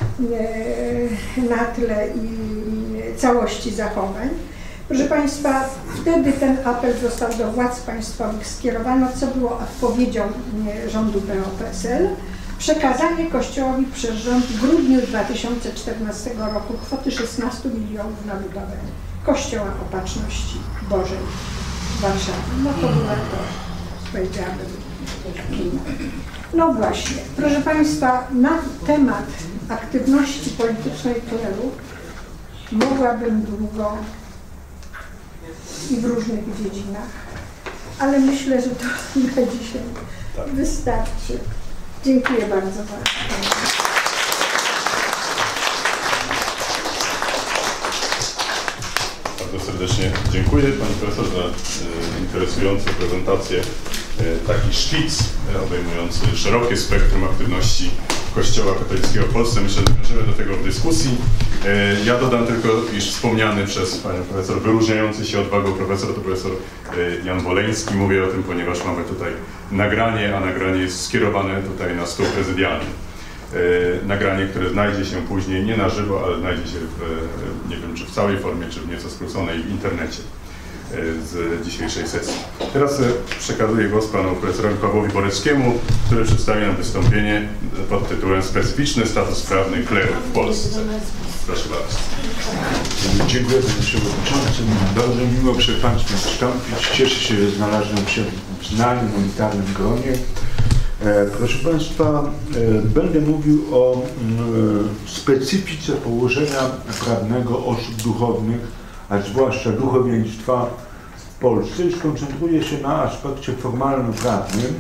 na tle i całości zachowań. Proszę Państwa, wtedy ten apel został do władz państwowych skierowany, co było odpowiedzią rządu PO-PSL. Przekazanie Kościołowi przez rząd w grudniu 2014 roku kwoty 16 milionów na budowę Kościoła Opatrzności Bożej w Warszawie. No to była to, powiedziałabym, no właśnie, proszę Państwa, na temat aktywności politycznej kleru mogłabym długo i w różnych dziedzinach, ale myślę, że to na dzisiaj wystarczy. Dziękuję bardzo. Bardzo serdecznie dziękuję Pani Profesor za interesującą prezentację. Taki szkic obejmujący szerokie spektrum aktywności Kościoła katolickiego w Polsce. Myślę, że dążymy do tego w dyskusji. Ja dodam tylko, iż wspomniany przez panią profesor, wyróżniający się odwagą profesor to profesor Jan Woleński. Mówię o tym, ponieważ mamy tutaj nagranie, a nagranie jest skierowane tutaj na stół prezydialny. Nagranie, które znajdzie się później, nie na żywo, ale znajdzie się nie wiem, czy w całej formie, czy w nieco skróconej w internecie z dzisiejszej sesji. Teraz przekazuję głos panu profesorowi Pawłowi Boreckiemu, który przedstawi nam wystąpienie pod tytułem Specyficzny status prawny kleru w Polsce. Proszę bardzo. Dziękuję panie przewodniczący. Bardzo miło przed państwem wystąpić. Cieszę się, że znalazłem się w znanym, unitarnym gronie. Proszę państwa, będę mówił o specyfice położenia prawnego osób duchownych, a zwłaszcza duchowieństwa w Polsce i skoncentruję się na aspekcie formalno-prawnym.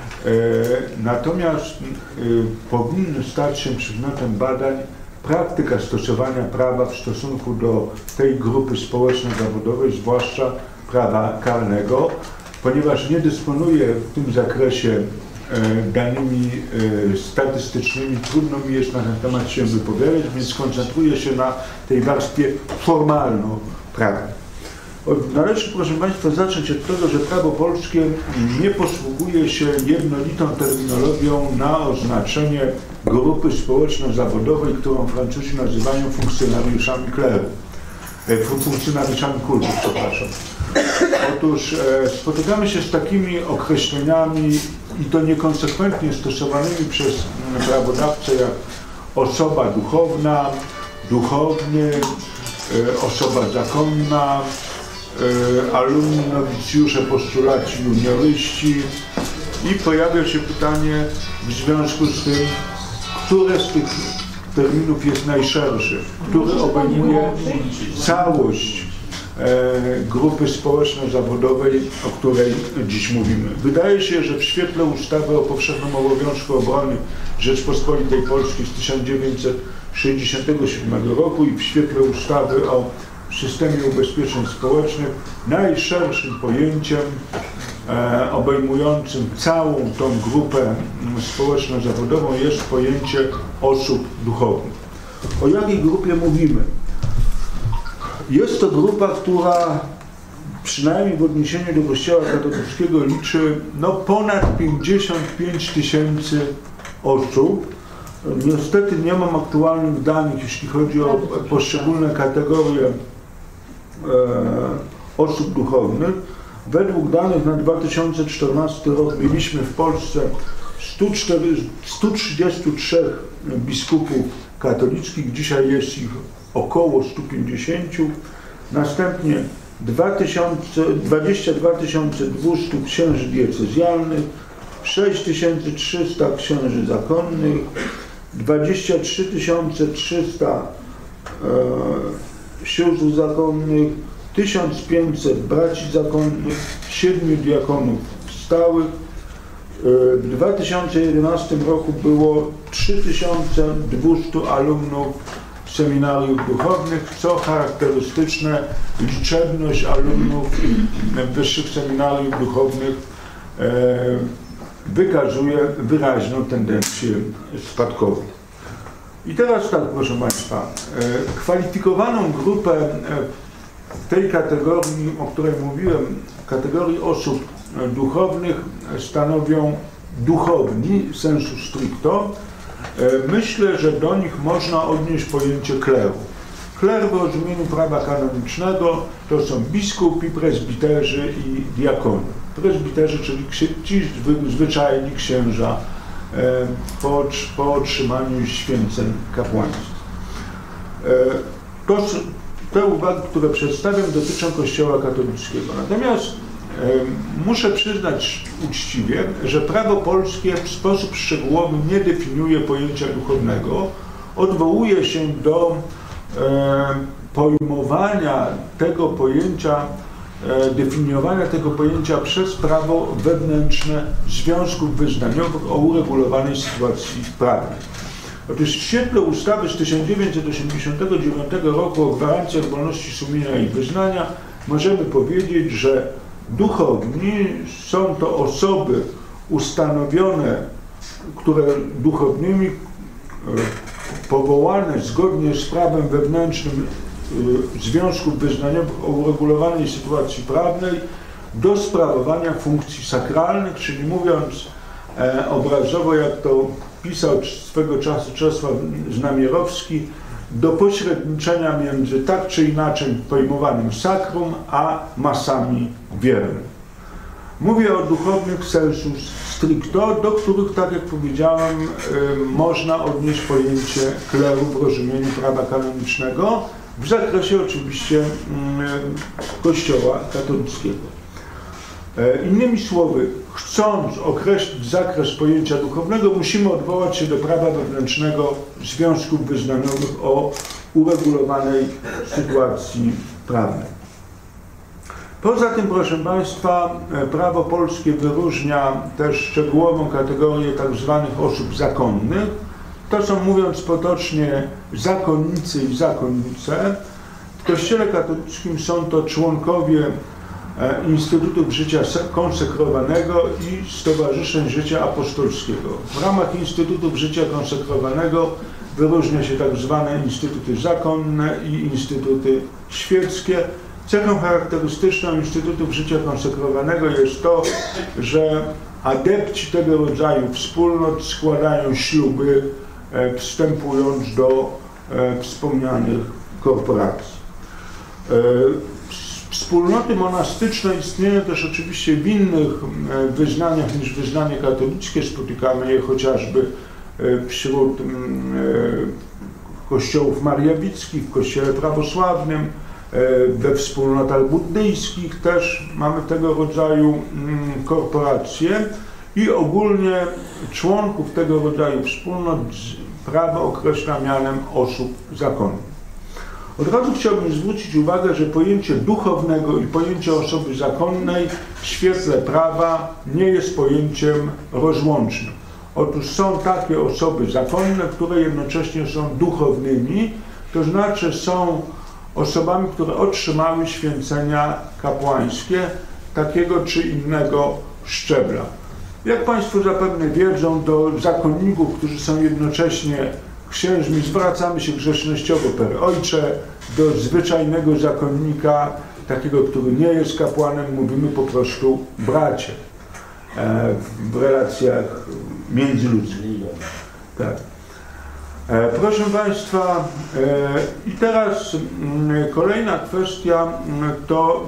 Natomiast powinny stać się przedmiotem badań praktyka stosowania prawa w stosunku do tej grupy społeczno-zawodowej, zwłaszcza prawa karnego, ponieważ nie dysponuję w tym zakresie danymi statystycznymi, trudno mi jest na ten temat się wypowiadać, więc skoncentruję się na tej warstwie formalno-prawnej. Należy, proszę państwa, zacząć od tego, że prawo polskie nie posługuje się jednolitą terminologią na oznaczenie grupy społeczno-zawodowej, którą Francuzi nazywają funkcjonariuszami kleru, funkcjonariuszami kultu, przepraszam. Otóż spotykamy się z takimi określeniami i to niekonsekwentnie stosowanymi przez prawodawcę jak osoba duchowna, duchowny, osoba zakonna, alumni, nowicjusze, postulaci, junioryści i pojawia się pytanie w związku z tym, które z tych terminów jest najszerszy, który obejmuje całość grupy społeczno-zawodowej, o której dziś mówimy. Wydaje się, że w świetle ustawy o powszechnym obowiązku obrony Rzeczpospolitej Polskiej z 1967 roku i w świetle ustawy o systemie ubezpieczeń społecznych najszerszym pojęciem obejmującym całą tą grupę społeczno-zawodową jest pojęcie osób duchownych. O jakiej grupie mówimy? Jest to grupa, która przynajmniej w odniesieniu do Kościoła katolickiego liczy ponad 55 000 osób. Niestety nie mam aktualnych danych, jeśli chodzi o poszczególne kategorie osób duchownych. Według danych na 2014 rok mieliśmy w Polsce 133 biskupów katolickich, dzisiaj jest ich około 150. Następnie 22 200 księży diecezjalnych, 6300 księży zakonnych, 23 300 sióstr zakonnych, 1500 braci zakonnych, 7 diakonów stałych. W 2011 roku było 3200 alumnów seminariów duchownych, co charakterystyczne liczebność alumnów wyższych seminariów duchownych wykazuje wyraźną tendencję spadkową. I teraz tak, proszę państwa, kwalifikowaną grupę w tej kategorii, o której mówiłem, kategorii osób duchownych stanowią duchowni sensu stricto. Myślę, że do nich można odnieść pojęcie kleru. Kler w rozumieniu prawa kanonicznego to są biskupi, prezbiterzy i diakoni. Prezbiterzy, czyli ci zwyczajni księża po otrzymaniu święceń kapłańskich. Te uwagi, które przedstawiam, dotyczą Kościoła katolickiego. Natomiast muszę przyznać uczciwie, że prawo polskie w sposób szczegółowy nie definiuje pojęcia duchownego. Odwołuje się do pojmowania tego pojęcia, definiowania tego pojęcia przez prawo wewnętrzne związków wyznaniowych o uregulowanej sytuacji prawnej. Otóż w świetle ustawy z 1989 roku o gwarancjach wolności sumienia i wyznania możemy powiedzieć, że duchowni są to osoby ustanowione, które duchownymi powołane zgodnie z prawem wewnętrznym związków wyznaniowych o uregulowanej sytuacji prawnej do sprawowania funkcji sakralnych, czyli mówiąc obrazowo, jak to pisał swego czasu Czesław Znamierowski, do pośredniczenia między tak czy inaczej pojmowanym sakrum a masami wiernych. Mówię o duchownych sensus stricto, do których, tak jak powiedziałem, można odnieść pojęcie kleru w rozumieniu prawa kanonicznego, w zakresie oczywiście Kościoła katolickiego. Innymi słowy, chcąc określić zakres pojęcia duchownego, musimy odwołać się do prawa wewnętrznego związków wyznaniowych o uregulowanej sytuacji prawnej. Poza tym, proszę Państwa, prawo polskie wyróżnia też szczegółową kategorię tak zwanych osób zakonnych. To są, mówiąc potocznie, zakonnicy i zakonnice. W Kościele katolickim są to członkowie Instytutów Życia Konsekrowanego i Stowarzyszeń Życia Apostolskiego. W ramach Instytutów Życia Konsekrowanego wyróżnia się tak zwane instytuty zakonne i instytuty świeckie. Cechą charakterystyczną Instytutów Życia Konsekrowanego jest to, że adepci tego rodzaju wspólnot składają śluby, wstępując do wspomnianych korporacji. Wspólnoty monastyczne istnieją też oczywiście w innych wyznaniach niż wyznanie katolickie. Spotykamy je chociażby wśród kościołów mariawickich, w kościele prawosławnym, we wspólnotach buddyjskich też mamy tego rodzaju korporacje i ogólnie członków tego rodzaju wspólnot prawo określa mianem osób zakonnych. Od razu chciałbym zwrócić uwagę, że pojęcie duchownego i pojęcie osoby zakonnej w świetle prawa nie jest pojęciem rozłącznym. Otóż są takie osoby zakonne, które jednocześnie są duchownymi, to znaczy są osobami, które otrzymały święcenia kapłańskie takiego czy innego szczebla. Jak Państwo zapewne wiedzą, do zakonników, którzy są jednocześnie księżmi, zwracamy się grzecznościowo per ojcze, do zwyczajnego zakonnika, takiego, który nie jest kapłanem, mówimy po prostu bracie w relacjach międzyludzkich. Tak. Proszę Państwa, i teraz kolejna kwestia to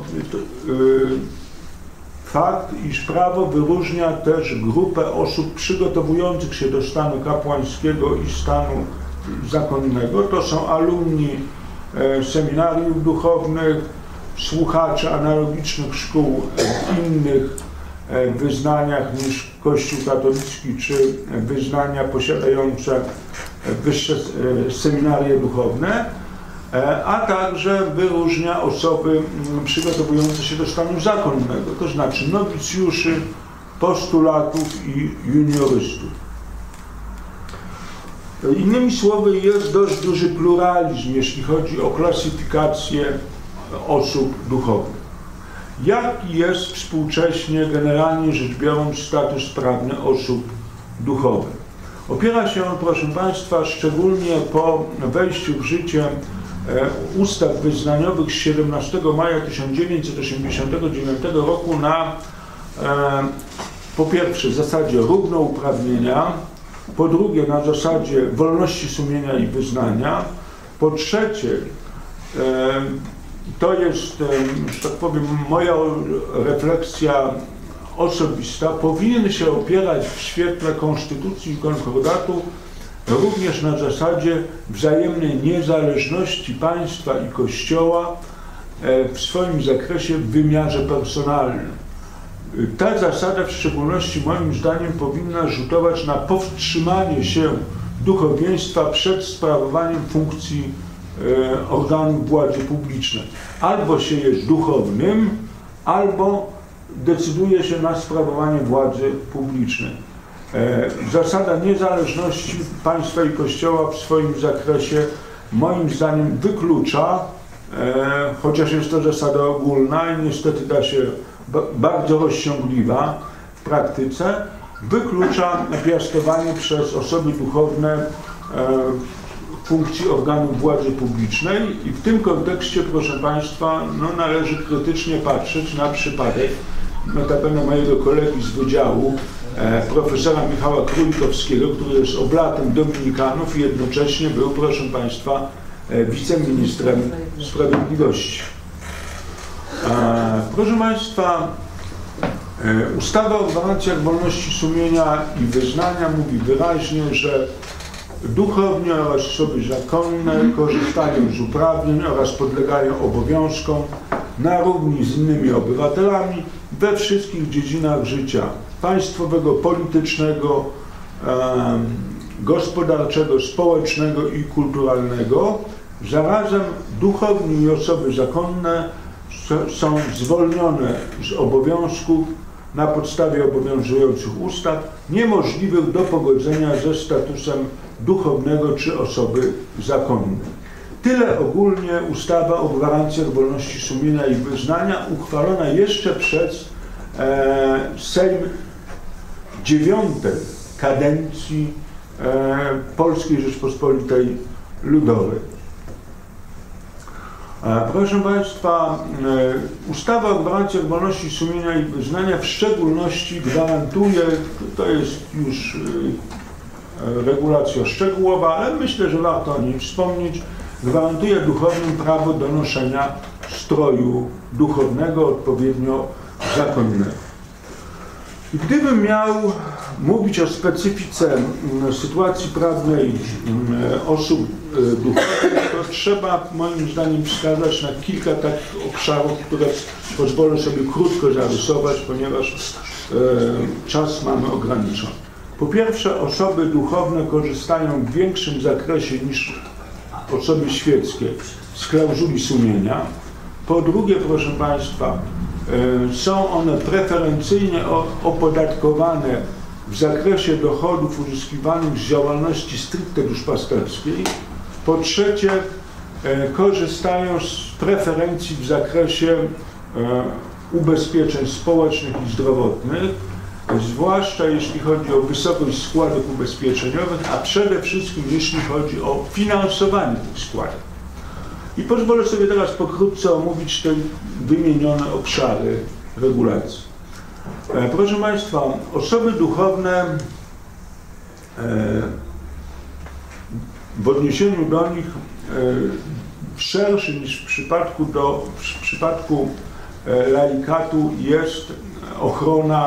fakt, iż prawo wyróżnia też grupę osób przygotowujących się do stanu kapłańskiego i stanu zakonnego. To są alumni seminariów duchownych, słuchacze analogicznych szkół w innych wyznaniach niż Kościół katolicki, czy wyznania posiadające wyższe seminaria duchowne, a także wyróżnia osoby przygotowujące się do stanu zakonnego, to znaczy nowicjuszy, postulatów i juniorystów. Innymi słowy, jest dość duży pluralizm, jeśli chodzi o klasyfikację osób duchownych. Jaki jest współcześnie, generalnie rzecz biorąc, status prawny osób duchowych? Opiera się on, proszę Państwa, szczególnie po wejściu w życie ustaw wyznaniowych z 17 maja 1989 roku na, po pierwsze, zasadzie równouprawnienia, po drugie, na zasadzie wolności sumienia i wyznania, po trzecie, to jest, że tak powiem, moja refleksja osobista, powinien się opierać w świetle konstytucji i konkordatu również na zasadzie wzajemnej niezależności państwa i Kościoła w swoim zakresie w wymiarze personalnym. Ta zasada w szczególności moim zdaniem powinna rzutować na powstrzymanie się duchowieństwa przed sprawowaniem funkcji organów władzy publicznej. Albo się jest duchownym, albo decyduje się na sprawowanie władzy publicznej. Zasada niezależności państwa i Kościoła w swoim zakresie moim zdaniem wyklucza, chociaż jest to zasada ogólna i niestety da się bardzo rozciągliwa w praktyce, wyklucza piastowanie przez osoby duchowne funkcji organów władzy publicznej i w tym kontekście, proszę Państwa, no, należy krytycznie patrzeć na przypadek notabene mojego kolegi z wydziału, profesora Michała Królikowskiego, który jest oblatem dominikanów i jednocześnie był, proszę Państwa, wiceministrem sprawiedliwości. Proszę Państwa, ustawa o gwarancjach wolności sumienia i wyznania mówi wyraźnie, że duchowni oraz osoby zakonne korzystają z uprawnień oraz podlegają obowiązkom na równi z innymi obywatelami we wszystkich dziedzinach życia państwowego, politycznego, gospodarczego, społecznego i kulturalnego. Zarazem duchowni i osoby zakonne są zwolnione z obowiązków na podstawie obowiązujących ustaw niemożliwych do pogodzenia ze statusem duchownego czy osoby zakonnej. Tyle ogólnie ustawa o gwarancjach wolności sumienia i wyznania, uchwalona jeszcze przez Sejm IX kadencji Polskiej Rzeczpospolitej Ludowej. Proszę Państwa, ustawa o gwarancjach wolności sumienia i wyznania w szczególności gwarantuje, to jest już regulacja szczegółowa, ale myślę, że warto o niej wspomnieć, gwarantuje duchownym prawo do noszenia stroju duchownego, odpowiednio zakonnego. I gdybym miał mówić o specyfice sytuacji prawnej osób duchownych, to trzeba moim zdaniem wskazać na kilka takich obszarów, które pozwolę sobie krótko zarysować, ponieważ czas mamy ograniczony. Po pierwsze, osoby duchowne korzystają w większym zakresie niż osoby świeckie z klauzuli sumienia. Po drugie, proszę Państwa, są one preferencyjnie opodatkowane w zakresie dochodów uzyskiwanych z działalności stricte duszpasterskiej. Po trzecie, korzystają z preferencji w zakresie ubezpieczeń społecznych i zdrowotnych, zwłaszcza jeśli chodzi o wysokość składek ubezpieczeniowych, a przede wszystkim jeśli chodzi o finansowanie tych składek. I pozwolę sobie teraz pokrótce omówić te wymienione obszary regulacji. Proszę Państwa, osoby duchowne w odniesieniu do nich szerszy niż w przypadku laikatu jest ochrona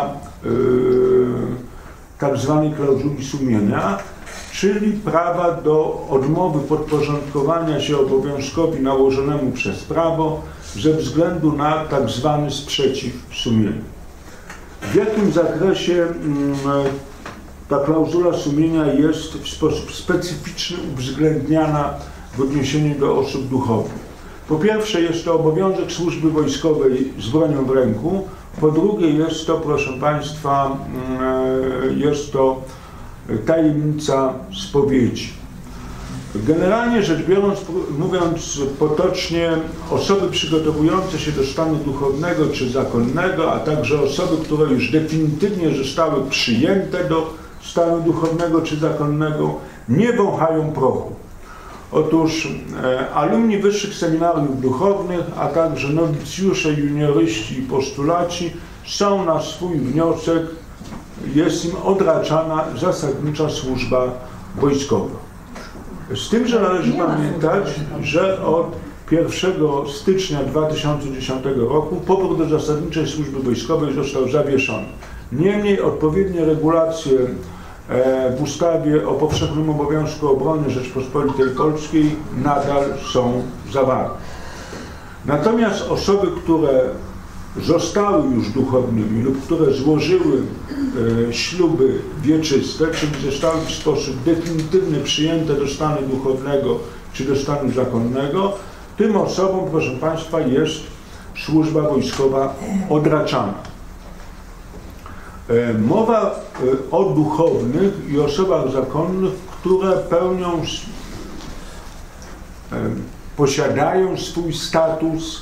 tak zwanej klauzuli sumienia, czyli prawa do odmowy podporządkowania się obowiązkowi nałożonemu przez prawo ze względu na tak zwany sprzeciw sumienia. W jakim zakresie ta klauzula sumienia jest w sposób specyficzny uwzględniana w odniesieniu do osób duchownych? Po pierwsze, jest to obowiązek służby wojskowej z bronią w ręku. Po drugie, jest to, proszę Państwa, jest to tajemnica spowiedzi. Generalnie rzecz biorąc, mówiąc potocznie, osoby przygotowujące się do stanu duchownego czy zakonnego, a także osoby, które już definitywnie zostały przyjęte do stanu duchownego czy zakonnego, nie wąchają prochu. Otóż alumni wyższych seminariów duchownych, a także nowicjusze, junioryści i postulaci są na swój wniosek, jest im odraczana zasadnicza służba wojskowa. Z tym, że należy pamiętać, że od 1 stycznia 2010 roku pobór do zasadniczej służby wojskowej został zawieszony. Niemniej odpowiednie regulacje w ustawie o powszechnym obowiązku obrony Rzeczpospolitej Polskiej nadal są zawarte. Natomiast osoby, które zostały już duchownymi lub które złożyły śluby wieczyste, czyli zostały w sposób definitywny przyjęte do stanu duchownego czy do stanu zakonnego, tym osobom, proszę Państwa, jest służba wojskowa odraczana. Mowa o duchownych i osobach zakonnych, które posiadają swój status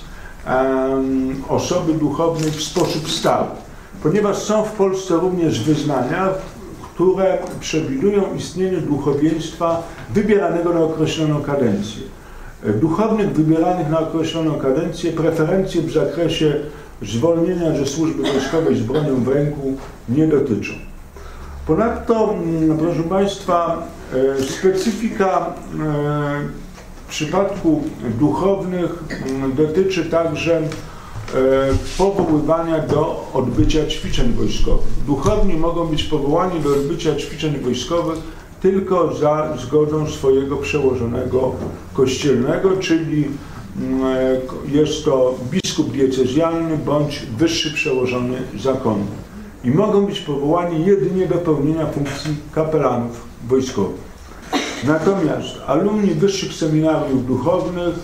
osoby duchownej w sposób stały. Ponieważ są w Polsce również wyznania, które przewidują istnienie duchowieństwa wybieranego na określoną kadencję. Duchownych wybieranych na określoną kadencję preferencje w zakresie zwolnienia ze służby wojskowej z bronią w ręku nie dotyczą. Ponadto, proszę Państwa, specyfika w przypadku duchownych dotyczy także powoływania do odbycia ćwiczeń wojskowych. Duchowni mogą być powołani do odbycia ćwiczeń wojskowych tylko za zgodą swojego przełożonego kościelnego, czyli jest to biskup diecezjalny bądź wyższy przełożony zakonny. I mogą być powołani jedynie do pełnienia funkcji kapelanów wojskowych. Natomiast alumni wyższych seminariów duchownych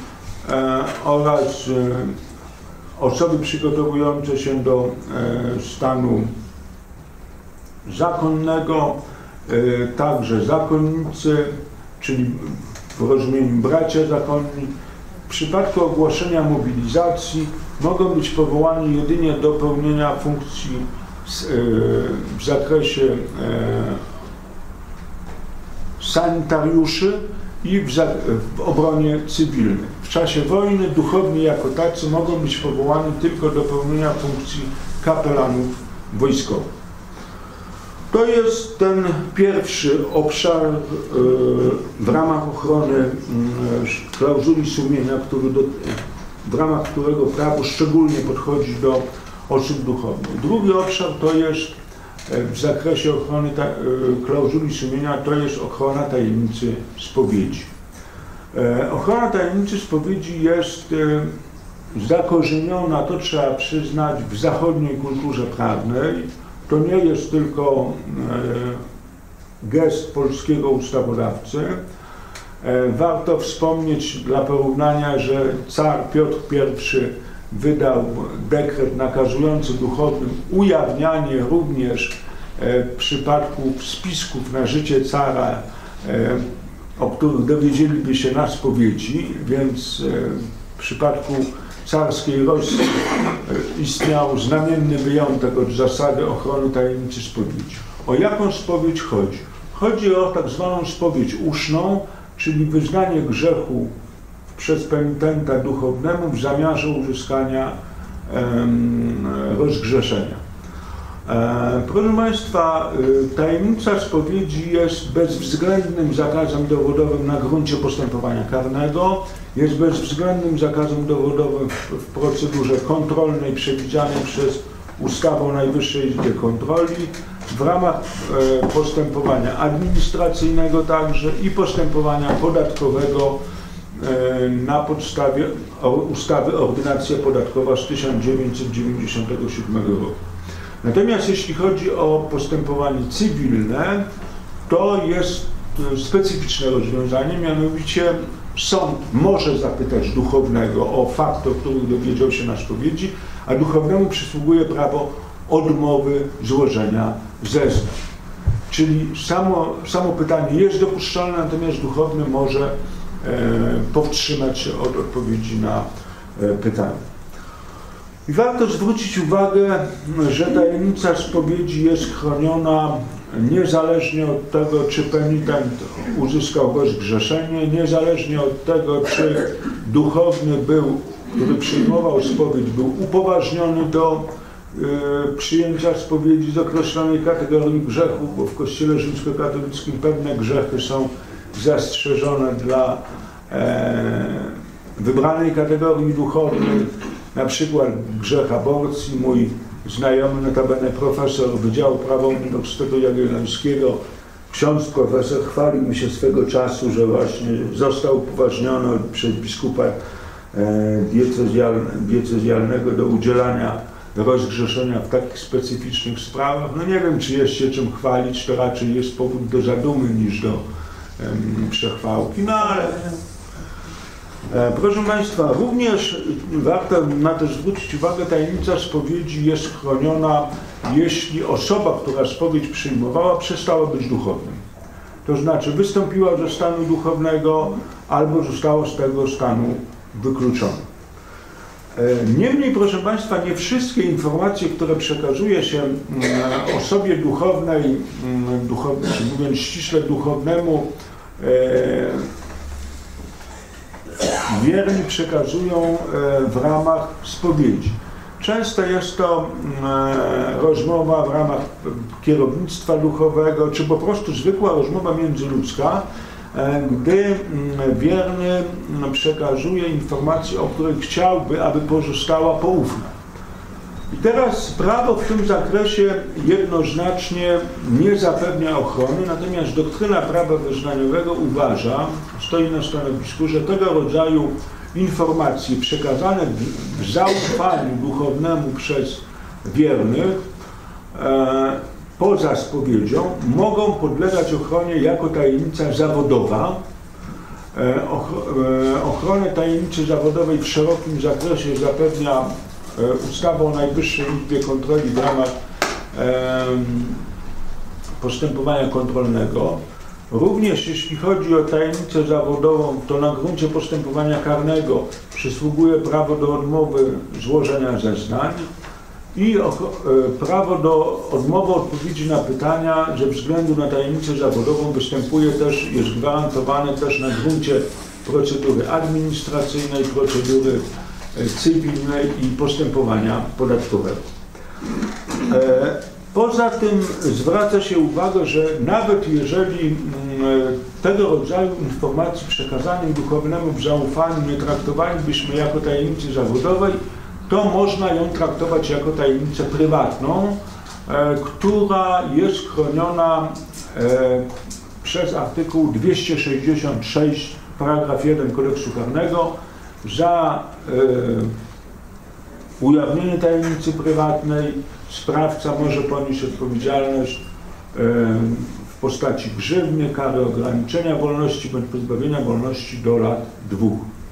oraz osoby przygotowujące się do stanu zakonnego, także zakonnicy, czyli w rozumieniu bracia zakonni, w przypadku ogłoszenia mobilizacji mogą być powołani jedynie do pełnienia funkcji w zakresie sanitariuszy i w obronie cywilnej. W czasie wojny duchowni jako tacy mogą być powołani tylko do pełnienia funkcji kapelanów wojskowych. To jest ten pierwszy obszar w ramach ochrony klauzuli sumienia, w ramach którego prawo szczególnie podchodzi do osób duchownych. Drugi obszar to jest w zakresie ochrony klauzuli sumienia, to jest ochrona tajemnicy spowiedzi. Ochrona tajemnicy spowiedzi jest zakorzeniona, to trzeba przyznać, w zachodniej kulturze prawnej. To nie jest tylko gest polskiego ustawodawcy. Warto wspomnieć dla porównania, że car Piotr I wydał dekret nakazujący duchownym ujawnianie również w przypadku spisków na życie cara, o których dowiedzieliby się na spowiedzi, więc w przypadku carskiej Rosji istniał znamienny wyjątek od zasady ochrony tajemnicy spowiedzi. O jaką spowiedź chodzi? Chodzi o tak zwaną spowiedź uszną, czyli wyznanie grzechu przez penitenta duchownemu w zamiarze uzyskania rozgrzeszenia. Proszę Państwa, tajemnica spowiedzi jest bezwzględnym zakazem dowodowym na gruncie postępowania karnego, jest bezwzględnym zakazem dowodowym w procedurze kontrolnej przewidzianej przez ustawę o Najwyższej Izbie Kontroli, w ramach postępowania administracyjnego także i postępowania podatkowego na podstawie ustawy Ordynacja Podatkowa z 1997 roku. Natomiast jeśli chodzi o postępowanie cywilne, to jest specyficzne rozwiązanie, mianowicie sąd może zapytać duchownego o fakt, o którym dowiedział się na spowiedzi, a duchownemu przysługuje prawo odmowy złożenia zeznań. Czyli samo pytanie jest dopuszczalne, natomiast duchowny może powstrzymać się od odpowiedzi na pytanie. I warto zwrócić uwagę, że tajemnica spowiedzi jest chroniona niezależnie od tego, czy penitent uzyskał rozgrzeszenie, niezależnie od tego, czy duchowny który przyjmował spowiedź, był upoważniony do przyjęcia spowiedzi z określonej kategorii grzechów, bo w Kościele rzymskokatolickim pewne grzechy są zastrzeżone dla wybranej kategorii duchownych, na przykład grzech aborcji. Mój znajomy, notabene profesor Wydziału Prawa Uniwersytetu Jagiellońskiego, ksiądz profesor, chwalił mi się swego czasu, że właśnie został upoważniony przez biskupa diecezjalnego do udzielania rozgrzeszenia w takich specyficznych sprawach. No nie wiem, czy jest się czym chwalić, to raczej jest powód do zadumy niż do przechwałki, no ale proszę Państwa, również warto na to zwrócić uwagę, tajemnica spowiedzi jest chroniona, jeśli osoba, która spowiedź przyjmowała, przestała być duchownym. To znaczy wystąpiła ze stanu duchownego albo została z tego stanu wykluczona. Niemniej, proszę Państwa, nie wszystkie informacje, które przekazuje się osobie duchownej, czy mówiąc ściśle duchownemu, wierni przekazują w ramach spowiedzi. Często jest to rozmowa w ramach kierownictwa duchowego, czy po prostu zwykła rozmowa międzyludzka, gdy wierny przekazuje informację, o której chciałby, aby pozostała poufna. I teraz prawo w tym zakresie jednoznacznie nie zapewnia ochrony, natomiast doktryna prawa wyznaniowego uważa, stoi na stanowisku, że tego rodzaju informacje przekazane w zaufaniu duchownemu przez wiernych poza spowiedzią mogą podlegać ochronie jako tajemnica zawodowa. Ochronę tajemnicy zawodowej w szerokim zakresie zapewnia ustawa o Najwyższej Izbie Kontroli w ramach postępowania kontrolnego. Również jeśli chodzi o tajemnicę zawodową, to na gruncie postępowania karnego przysługuje prawo do odmowy złożenia zeznań i prawo do odmowy odpowiedzi na pytania ze względu na tajemnicę zawodową występuje też, jest gwarantowane też na gruncie procedury administracyjnej, procedury cywilnej i postępowania podatkowego. Poza tym zwraca się uwagę, że nawet jeżeli tego rodzaju informacji przekazanej duchownemu w zaufaniu nie traktowalibyśmy jako tajemnicy zawodowej, to można ją traktować jako tajemnicę prywatną, która jest chroniona przez artykuł 266 paragraf 1 Kodeksu Karnego za ujawnienie tajemnicy prywatnej. Sprawca może ponieść odpowiedzialność w postaci grzywny, kary ograniczenia wolności bądź pozbawienia wolności do lat 2.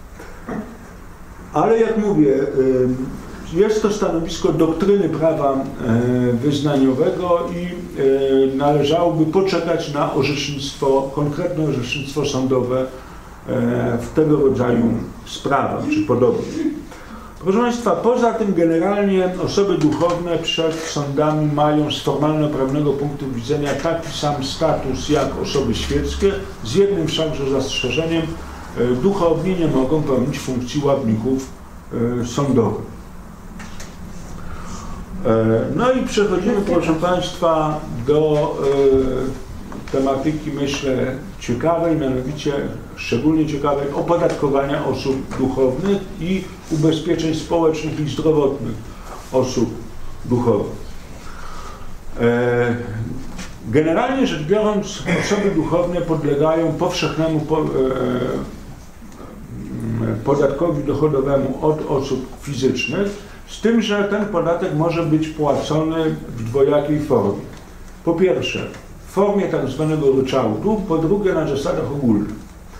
Ale jak mówię, jest to stanowisko doktryny prawa wyznaniowego i należałoby poczekać na orzecznictwo, konkretne orzecznictwo sądowe w tego rodzaju sprawach czy podobnych. Proszę Państwa, poza tym generalnie osoby duchowne przed sądami mają z formalno-prawnego punktu widzenia taki sam status jak osoby świeckie, z jednym wszakże zastrzeżeniem: duchowni nie mogą pełnić funkcji ławników sądowych. No i przechodzimy, proszę Państwa, do tematyki, myślę, ciekawej, mianowicie szczególnie ciekawej, opodatkowania osób duchownych i ubezpieczeń społecznych i zdrowotnych osób duchowych. Generalnie rzecz biorąc, osoby duchowne podlegają powszechnemu podatkowi dochodowemu od osób fizycznych, z tym, że ten podatek może być płacony w dwojakiej formie. Po pierwsze, w formie tak zwanego ryczałtu, po drugie na zasadach ogólnych.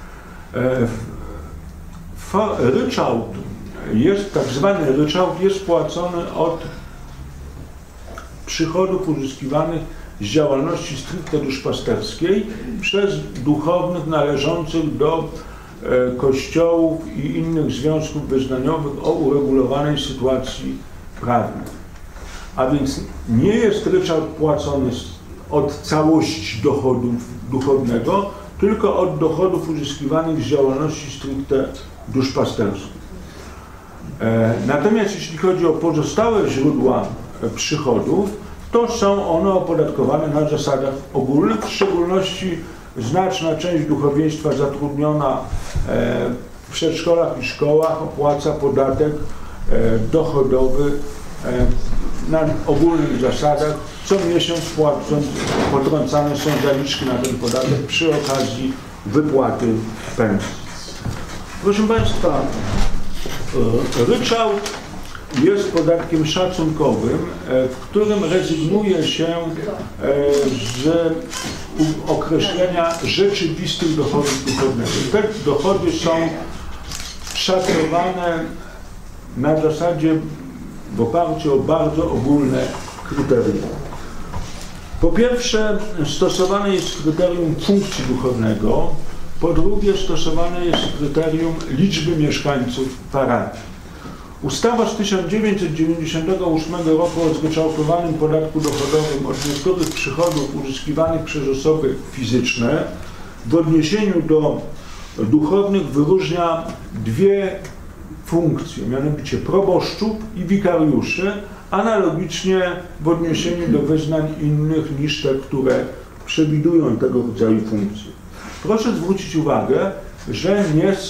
Ryczałt jest, tak zwany ryczałt jest płacony od przychodów uzyskiwanych z działalności stricte duszpasterskiej przez duchownych należących do kościołów i innych związków wyznaniowych o uregulowanej sytuacji prawnej. A więc nie jest ryczałt płacony od całości dochodów duchownego, tylko od dochodów uzyskiwanych z działalności stricte duszpasterskiej. Natomiast jeśli chodzi o pozostałe źródła przychodów, to są one opodatkowane na zasadach ogólnych, w szczególności znaczna część duchowieństwa zatrudniona w przedszkolach i szkołach opłaca podatek dochodowy na ogólnych zasadach. Co miesiąc potrącane są zaliczki na ten podatek przy okazji wypłaty pensji. Proszę Państwa, ryczałt jest podatkiem szacunkowym, w którym rezygnuje się z określenia rzeczywistych dochodów duchownych. Te dochody są szacowane na zasadzie w oparciu o bardzo ogólne kryterium. Po pierwsze, stosowane jest kryterium funkcji duchownego, po drugie, stosowane jest kryterium liczby mieszkańców parafii. Ustawa z 1998 roku o zryczałtowanym podatku dochodowym od niektórych przychodów uzyskiwanych przez osoby fizyczne w odniesieniu do duchownych wyróżnia dwie funkcje, mianowicie proboszczów i wikariuszy, analogicznie w odniesieniu do wyznań innych niż te, które przewidują tego rodzaju funkcje. Proszę zwrócić uwagę, że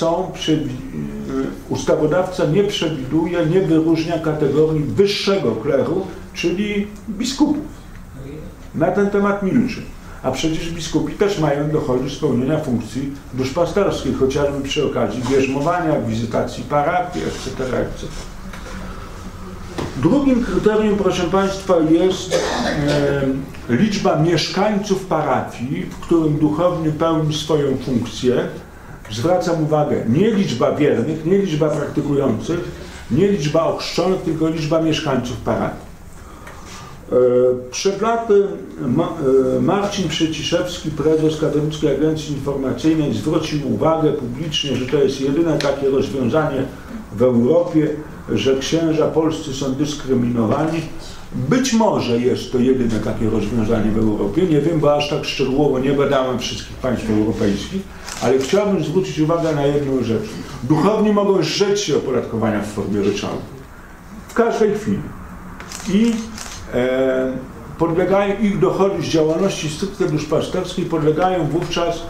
ustawodawca nie przewiduje, nie wyróżnia kategorii wyższego kleru, czyli biskupów. Na ten temat milczy. A przecież biskupi też mają dochody z pełnienia funkcji duszpasterskiej, chociażby przy okazji bierzmowania, wizytacji parafii, etc., etc. Drugim kryterium, proszę Państwa, jest liczba mieszkańców parafii, w którym duchowny pełni swoją funkcję. Zwracam uwagę, nie liczba wiernych, nie liczba praktykujących, nie liczba ochrzczonych, tylko liczba mieszkańców parafii. Przed laty Marcin Przeciszewski, prezes Katolickiej Agencji Informacyjnej, zwrócił uwagę publicznie, że to jest jedyne takie rozwiązanie w Europie, że księża polscy są dyskryminowani. Być może jest to jedyne takie rozwiązanie w Europie, nie wiem, bo aż tak szczegółowo nie badałem wszystkich państw europejskich, ale chciałbym zwrócić uwagę na jedną rzecz. Duchowni mogą zrzec się opodatkowania w formie ryczałtu. W każdej chwili. I podlegają ich dochody z działalności stricte duszpasterskiej, podlegają wówczas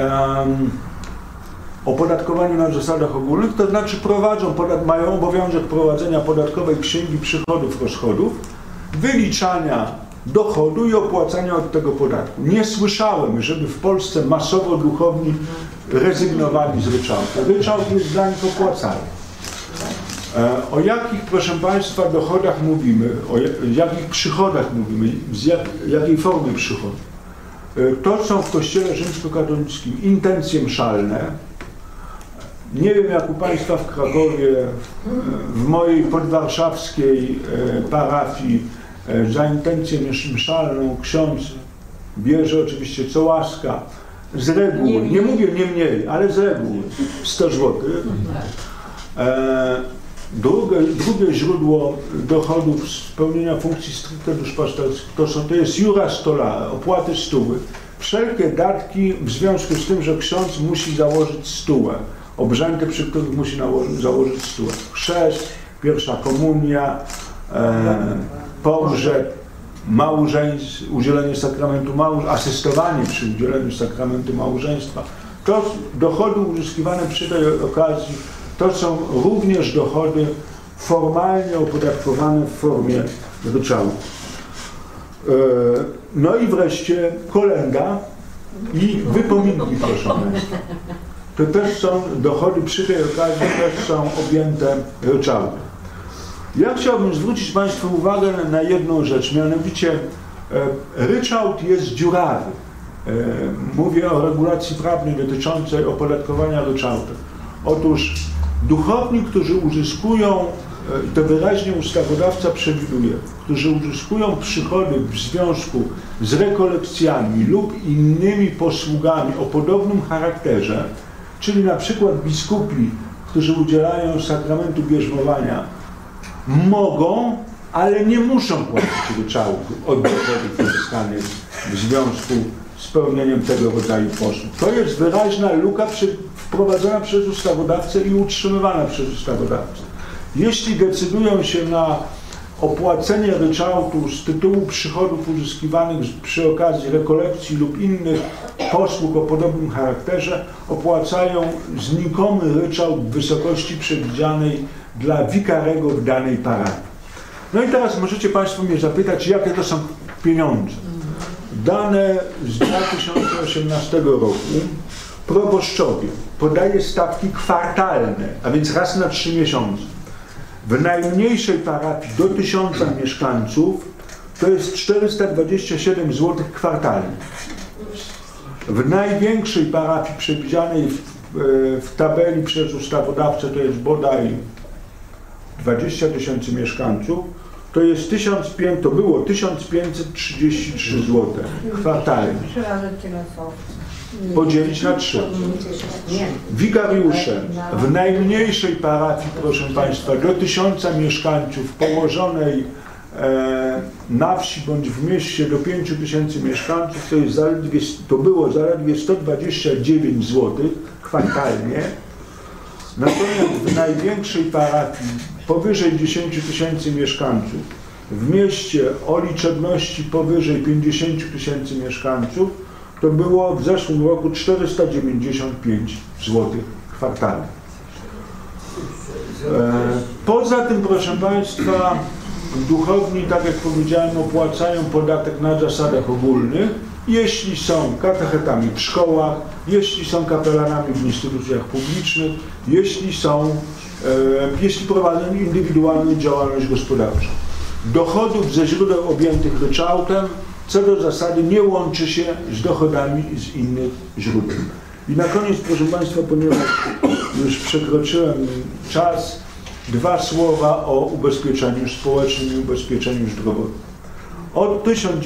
opodatkowaniu na zasadach ogólnych, to znaczy mają obowiązek prowadzenia podatkowej księgi przychodów, rozchodów, wyliczania dochodu i opłacania od tego podatku. Nie słyszałem, żeby w Polsce masowo duchowni rezygnowali z ryczałtu. Ryczałt jest dla nich opłacalny. O jakich, proszę Państwa, dochodach mówimy, o jakich przychodach mówimy, jakiej formy przychodu? To są w Kościele rzymskokatolickim intencje mszalne. Nie wiem, jak u Państwa w Krakowie, w mojej podwarszawskiej parafii za intencję mszalną ksiądz bierze oczywiście co łaska, z reguły, nie mówię nie mniej, ale z reguły 100 zł. Drugie źródło dochodów z pełnienia funkcji stricte duszpasterskich to jest jura stola, opłaty stóły. Wszelkie datki w związku z tym, że ksiądz musi założyć stułę, obrzędy, przy których musi założyć stułę. Chrzest, pierwsza komunia, pogrzeb, udzielenie sakramentu małżeństwa, asystowanie przy udzieleniu sakramentu małżeństwa. To dochody uzyskiwane przy tej okazji to są również dochody formalnie opodatkowane w formie ryczałtu. No i wreszcie kolenda i wypominki, proszę Państwa. To też są dochody przy tej okazji, też są objęte ryczałtem. Ja chciałbym zwrócić Państwu uwagę na jedną rzecz, mianowicie ryczałt jest dziurawy. Mówię o regulacji prawnej dotyczącej opodatkowania ryczałtem. Otóż duchowni, którzy uzyskują, to wyraźnie ustawodawca przewiduje, którzy uzyskują przychody w związku z rekolekcjami lub innymi posługami o podobnym charakterze, czyli na przykład biskupi, którzy udzielają sakramentu bierzmowania, mogą, ale nie muszą płacić ryczałtu od dochodów uzyskanych w związku z pełnieniem tego rodzaju posług. To jest wyraźna luka wprowadzona przez ustawodawcę i utrzymywana przez ustawodawcę. Jeśli decydują się na opłacenie ryczałtu z tytułu przychodów uzyskiwanych przy okazji rekolekcji lub innych posług o podobnym charakterze, opłacają znikomy ryczałt w wysokości przewidzianej dla wikarego w danej parafii. No i teraz możecie Państwo mnie zapytać, jakie to są pieniądze. Dane z 2018 roku proboszczowie podaje stawki kwartalne, a więc raz na 3 miesiące. W najmniejszej parafii do 1000 mieszkańców to jest 427 zł kwartalnie. W największej parafii przewidzianej w tabeli przez ustawodawcę to jest bodaj 20 000 mieszkańców, to jest 1533 zł kwartalnie. 3 razy tyle co. podzielić na 3. Wikariusze w najmniejszej parafii, proszę Państwa, do 1000 mieszkańców, położonej na wsi bądź w mieście do 5000 mieszkańców, to było zaledwie 129 zł kwartalnie. Natomiast w największej parafii powyżej 10 000 mieszkańców, w mieście o liczebności powyżej 50 000 mieszkańców, to było w zeszłym roku 495 zł kwartalnie. Poza tym, proszę Państwa, duchowni, tak jak powiedziałem, opłacają podatek na zasadach ogólnych, jeśli są katechetami w szkołach, jeśli są kapelanami w instytucjach publicznych, jeśli prowadzą indywidualną działalność gospodarczą. Dochodów ze źródeł objętych ryczałtem co do zasady nie łączy się z dochodami z innych źródeł. I na koniec, proszę Państwa, ponieważ już przekroczyłem czas, 2 słowa o ubezpieczeniu społecznym i ubezpieczeniu zdrowotnym. Od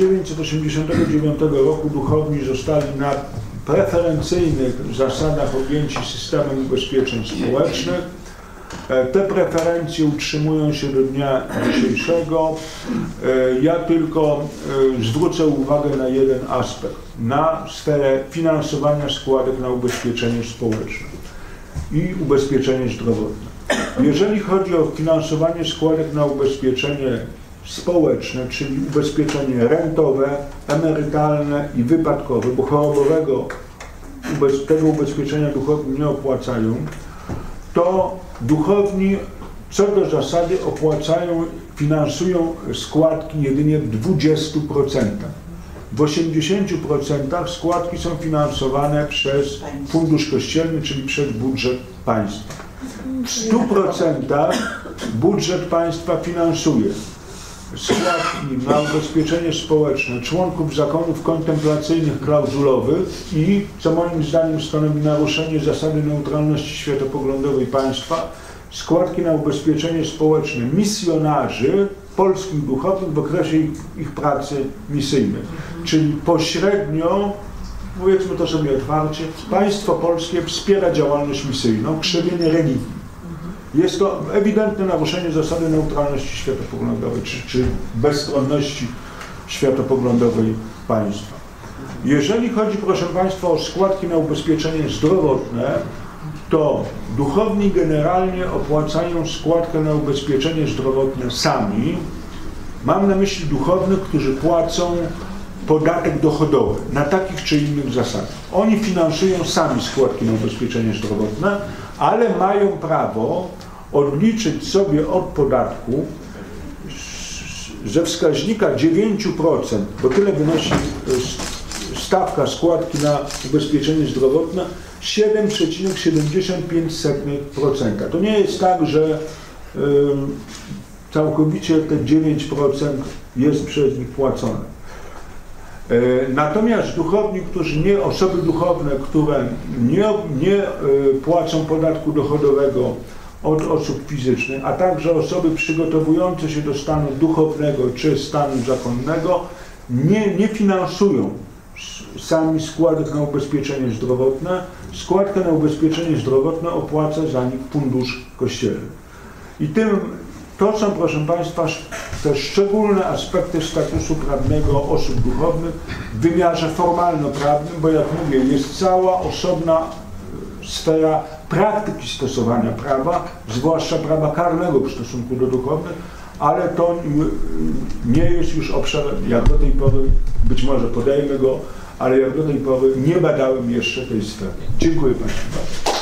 1989 roku duchowni zostali na preferencyjnych zasadach objęci systemem ubezpieczeń społecznych. Te preferencje utrzymują się do dnia dzisiejszego. Ja tylko zwrócę uwagę na jeden aspekt, na sferę finansowania składek na ubezpieczenie społeczne i ubezpieczenie zdrowotne. Jeżeli chodzi o finansowanie składek na ubezpieczenie społeczne, czyli ubezpieczenie rentowe, emerytalne i wypadkowe, bo chorobowego tego ubezpieczenia duchowni nie opłacają, to duchowni co do zasady finansują składki jedynie w 20%. W 80% składki są finansowane przez Fundusz Kościelny, czyli przez budżet państwa. W 100% budżet państwa finansuje składki na ubezpieczenie społeczne członków zakonów kontemplacyjnych klauzulowych i, co moim zdaniem stanowi naruszenie zasady neutralności światopoglądowej państwa, składki na ubezpieczenie społeczne misjonarzy polskich duchownych w okresie ich pracy misyjnej. Czyli pośrednio, powiedzmy to sobie otwarcie, państwo polskie wspiera działalność misyjną, krzewienie religii. Jest to ewidentne naruszenie zasady neutralności światopoglądowej, czy bezstronności światopoglądowej państwa. Jeżeli chodzi, proszę Państwa, o składki na ubezpieczenie zdrowotne, to duchowni generalnie opłacają składkę na ubezpieczenie zdrowotne sami. Mam na myśli duchownych, którzy płacą podatek dochodowy na takich czy innych zasadach. Oni finansują sami składki na ubezpieczenie zdrowotne, ale mają prawo odliczyć sobie od podatku ze wskaźnika 9%, bo tyle wynosi stawka składki na ubezpieczenie zdrowotne, 7,75%. To nie jest tak, że całkowicie te 9% jest przez nich płacone. Natomiast duchowni, osoby duchowne, które nie płacą podatku dochodowego od osób fizycznych, a także osoby przygotowujące się do stanu duchownego czy stanu zakonnego, nie finansują sami składek na ubezpieczenie zdrowotne. Składkę na ubezpieczenie zdrowotne opłaca za nich Fundusz Kościelny. I to są, proszę Państwa, te szczególne aspekty statusu prawnego osób duchownych w wymiarze formalno-prawnym, bo jak mówię, jest cała osobna sfera praktyki stosowania prawa, zwłaszcza prawa karnego w stosunku do duchownych, ale to nie jest już obszar, jak do tej pory, być może podejmę go, ale jak do tej pory nie badałem jeszcze tej sfery. Dziękuję Państwu bardzo.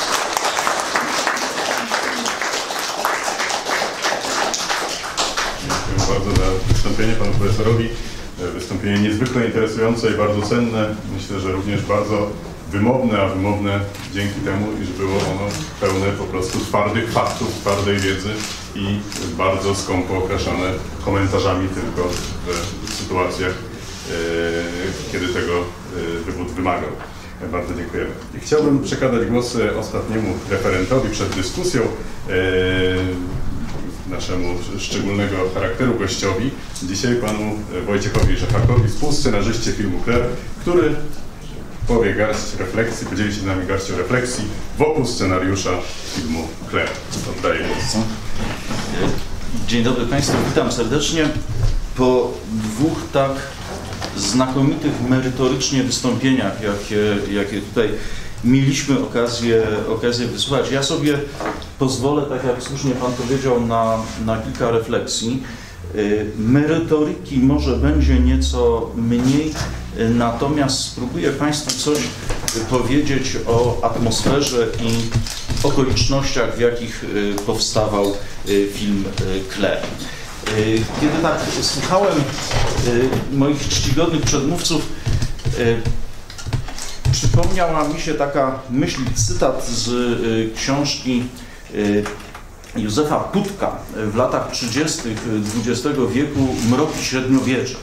Bardzo za wystąpienie panu profesorowi. Wystąpienie niezwykle interesujące i bardzo cenne. Myślę, że również bardzo wymowne, a wymowne dzięki temu, iż było ono pełne po prostu twardych faktów, twardej wiedzy i bardzo skąpo okraszone komentarzami tylko w sytuacjach, kiedy tego wywód wymagał. Bardzo dziękujemy. I chciałbym przekazać głos ostatniemu referentowi przed dyskusją, naszemu szczególnego charakteru gościowi, dzisiaj panu Wojciechowi Rzechakowi, współscenarzyście filmu Claire, który powie garść refleksji, podzieli się z nami garścią refleksji wokół scenariusza filmu Claire. Oddaję głos. Dzień dobry Państwu, witam serdecznie. Po dwóch tak znakomitych merytorycznie wystąpieniach, jakie tutaj mieliśmy okazję wysłuchać, ja sobie pozwolę, tak jak słusznie Pan powiedział, na kilka refleksji. Merytoryki może będzie nieco mniej, natomiast spróbuję Państwu coś powiedzieć o atmosferze i okolicznościach, w jakich powstawał film Claire. Kiedy tak słuchałem moich czcigodnych przedmówców, przypomniała mi się taka myśl, cytat z książki Józefa Putka w latach 30. XX wieku, Mroki średniowiecza.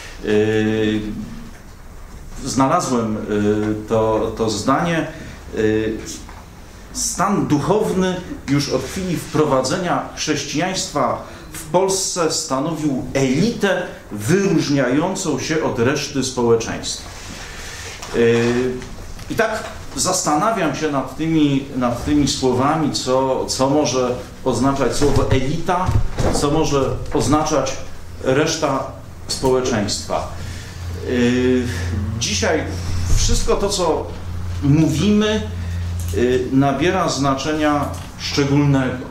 Znalazłem to zdanie. Stan duchowny już od chwili wprowadzenia chrześcijaństwa w Polsce stanowił elitę wyróżniającą się od reszty społeczeństwa. I tak zastanawiam się nad tymi słowami, co może oznaczać słowo elita, co może oznaczać reszta społeczeństwa. Dzisiaj wszystko to, co mówimy, nabiera znaczenia szczególnego.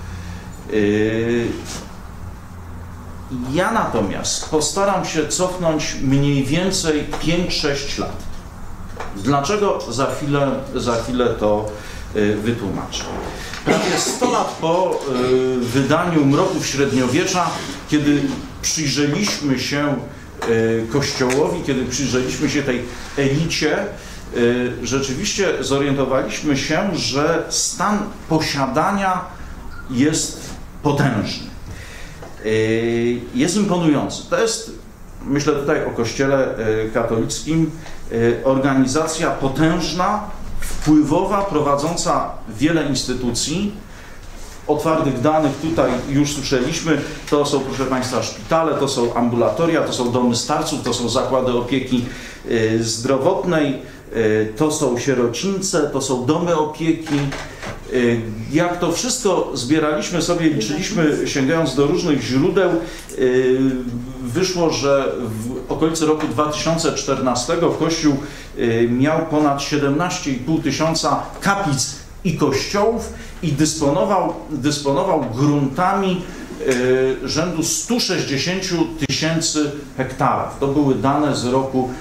Ja natomiast postaram się cofnąć mniej więcej 5-6 lat. Dlaczego? Za chwilę to wytłumaczę. Prawie 100 lat po wydaniu Mroków Średniowiecza, kiedy przyjrzeliśmy się Kościołowi, kiedy przyjrzeliśmy się tej elicie, rzeczywiście zorientowaliśmy się, że stan posiadania jest potężny. Jest imponujący. To jest, myślę tutaj o Kościele katolickim, organizacja potężna, wpływowa, prowadząca wiele instytucji. Otwartych danych tutaj już słyszeliśmy, to są, proszę Państwa, szpitale, to są ambulatoria, to są domy starców, to są zakłady opieki zdrowotnej, to są sierocińce, to są domy opieki. Jak to wszystko zbieraliśmy sobie, liczyliśmy, sięgając do różnych źródeł, wyszło, że w okolicy roku 2014 Kościół miał ponad 17,5 tysiąca kaplic i kościołów i dysponował gruntami rzędu 160 tysięcy hektarów. To były dane z roku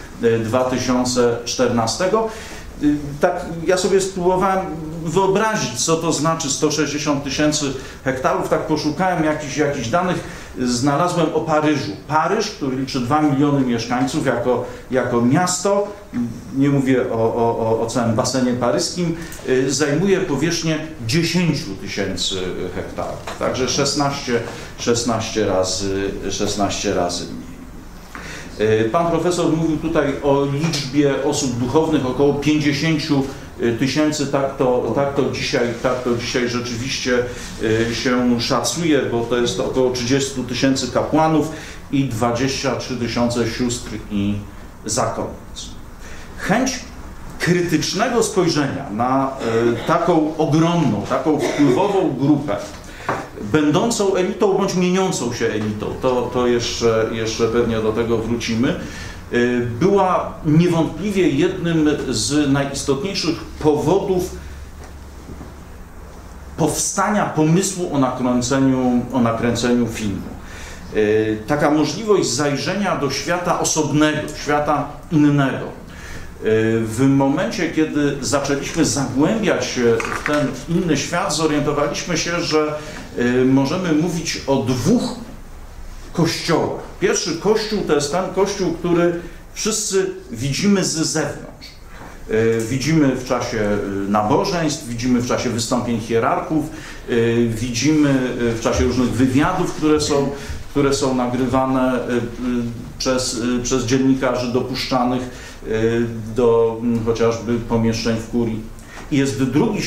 2014. Tak, ja sobie spróbowałem wyobrazić, co to znaczy 160 tysięcy hektarów. Tak poszukałem jakichś danych, znalazłem o Paryżu. Paryż, który liczy 2 miliony mieszkańców jako miasto, nie mówię o całym basenie paryskim, zajmuje powierzchnię 10 tysięcy hektarów. Także 16 razy mniej. Pan profesor mówił tutaj o liczbie osób duchownych, około 50 tysięcy, tak to dzisiaj rzeczywiście się szacuje, bo to jest około 30 tysięcy kapłanów i 23 tysiące sióstr i zakonnic. Chęć krytycznego spojrzenia na taką ogromną, taką wpływową grupę, będącą elitą bądź mieniącą się elitą, to jeszcze pewnie do tego wrócimy, była niewątpliwie jednym z najistotniejszych powodów powstania pomysłu o nakręceniu filmu. Taka możliwość zajrzenia do świata osobnego, świata innego. W momencie, kiedy zaczęliśmy zagłębiać się w ten inny świat, zorientowaliśmy się, że możemy mówić o dwóch kościołach. Pierwszy kościół to jest ten kościół, który wszyscy widzimy z zewnątrz. Widzimy w czasie nabożeństw, widzimy w czasie wystąpień hierarchów, widzimy w czasie różnych wywiadów, które są nagrywane przez dziennikarzy dopuszczanych do chociażby pomieszczeń w kurii. I jest drugi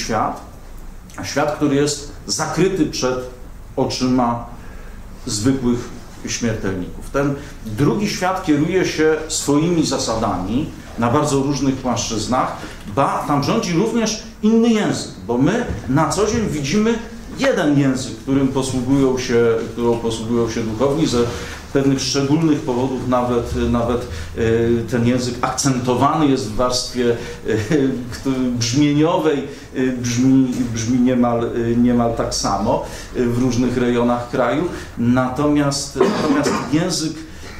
świat, który jest zakryty przed oczyma zwykłych śmiertelników. Ten drugi świat kieruje się swoimi zasadami na bardzo różnych płaszczyznach, ba, tam rządzi również inny język, bo my na co dzień widzimy jeden język, którym posługują się duchowni, ze pewnych szczególnych powodów nawet ten język akcentowany jest w warstwie brzmieniowej, brzmi niemal tak samo w różnych rejonach kraju, natomiast język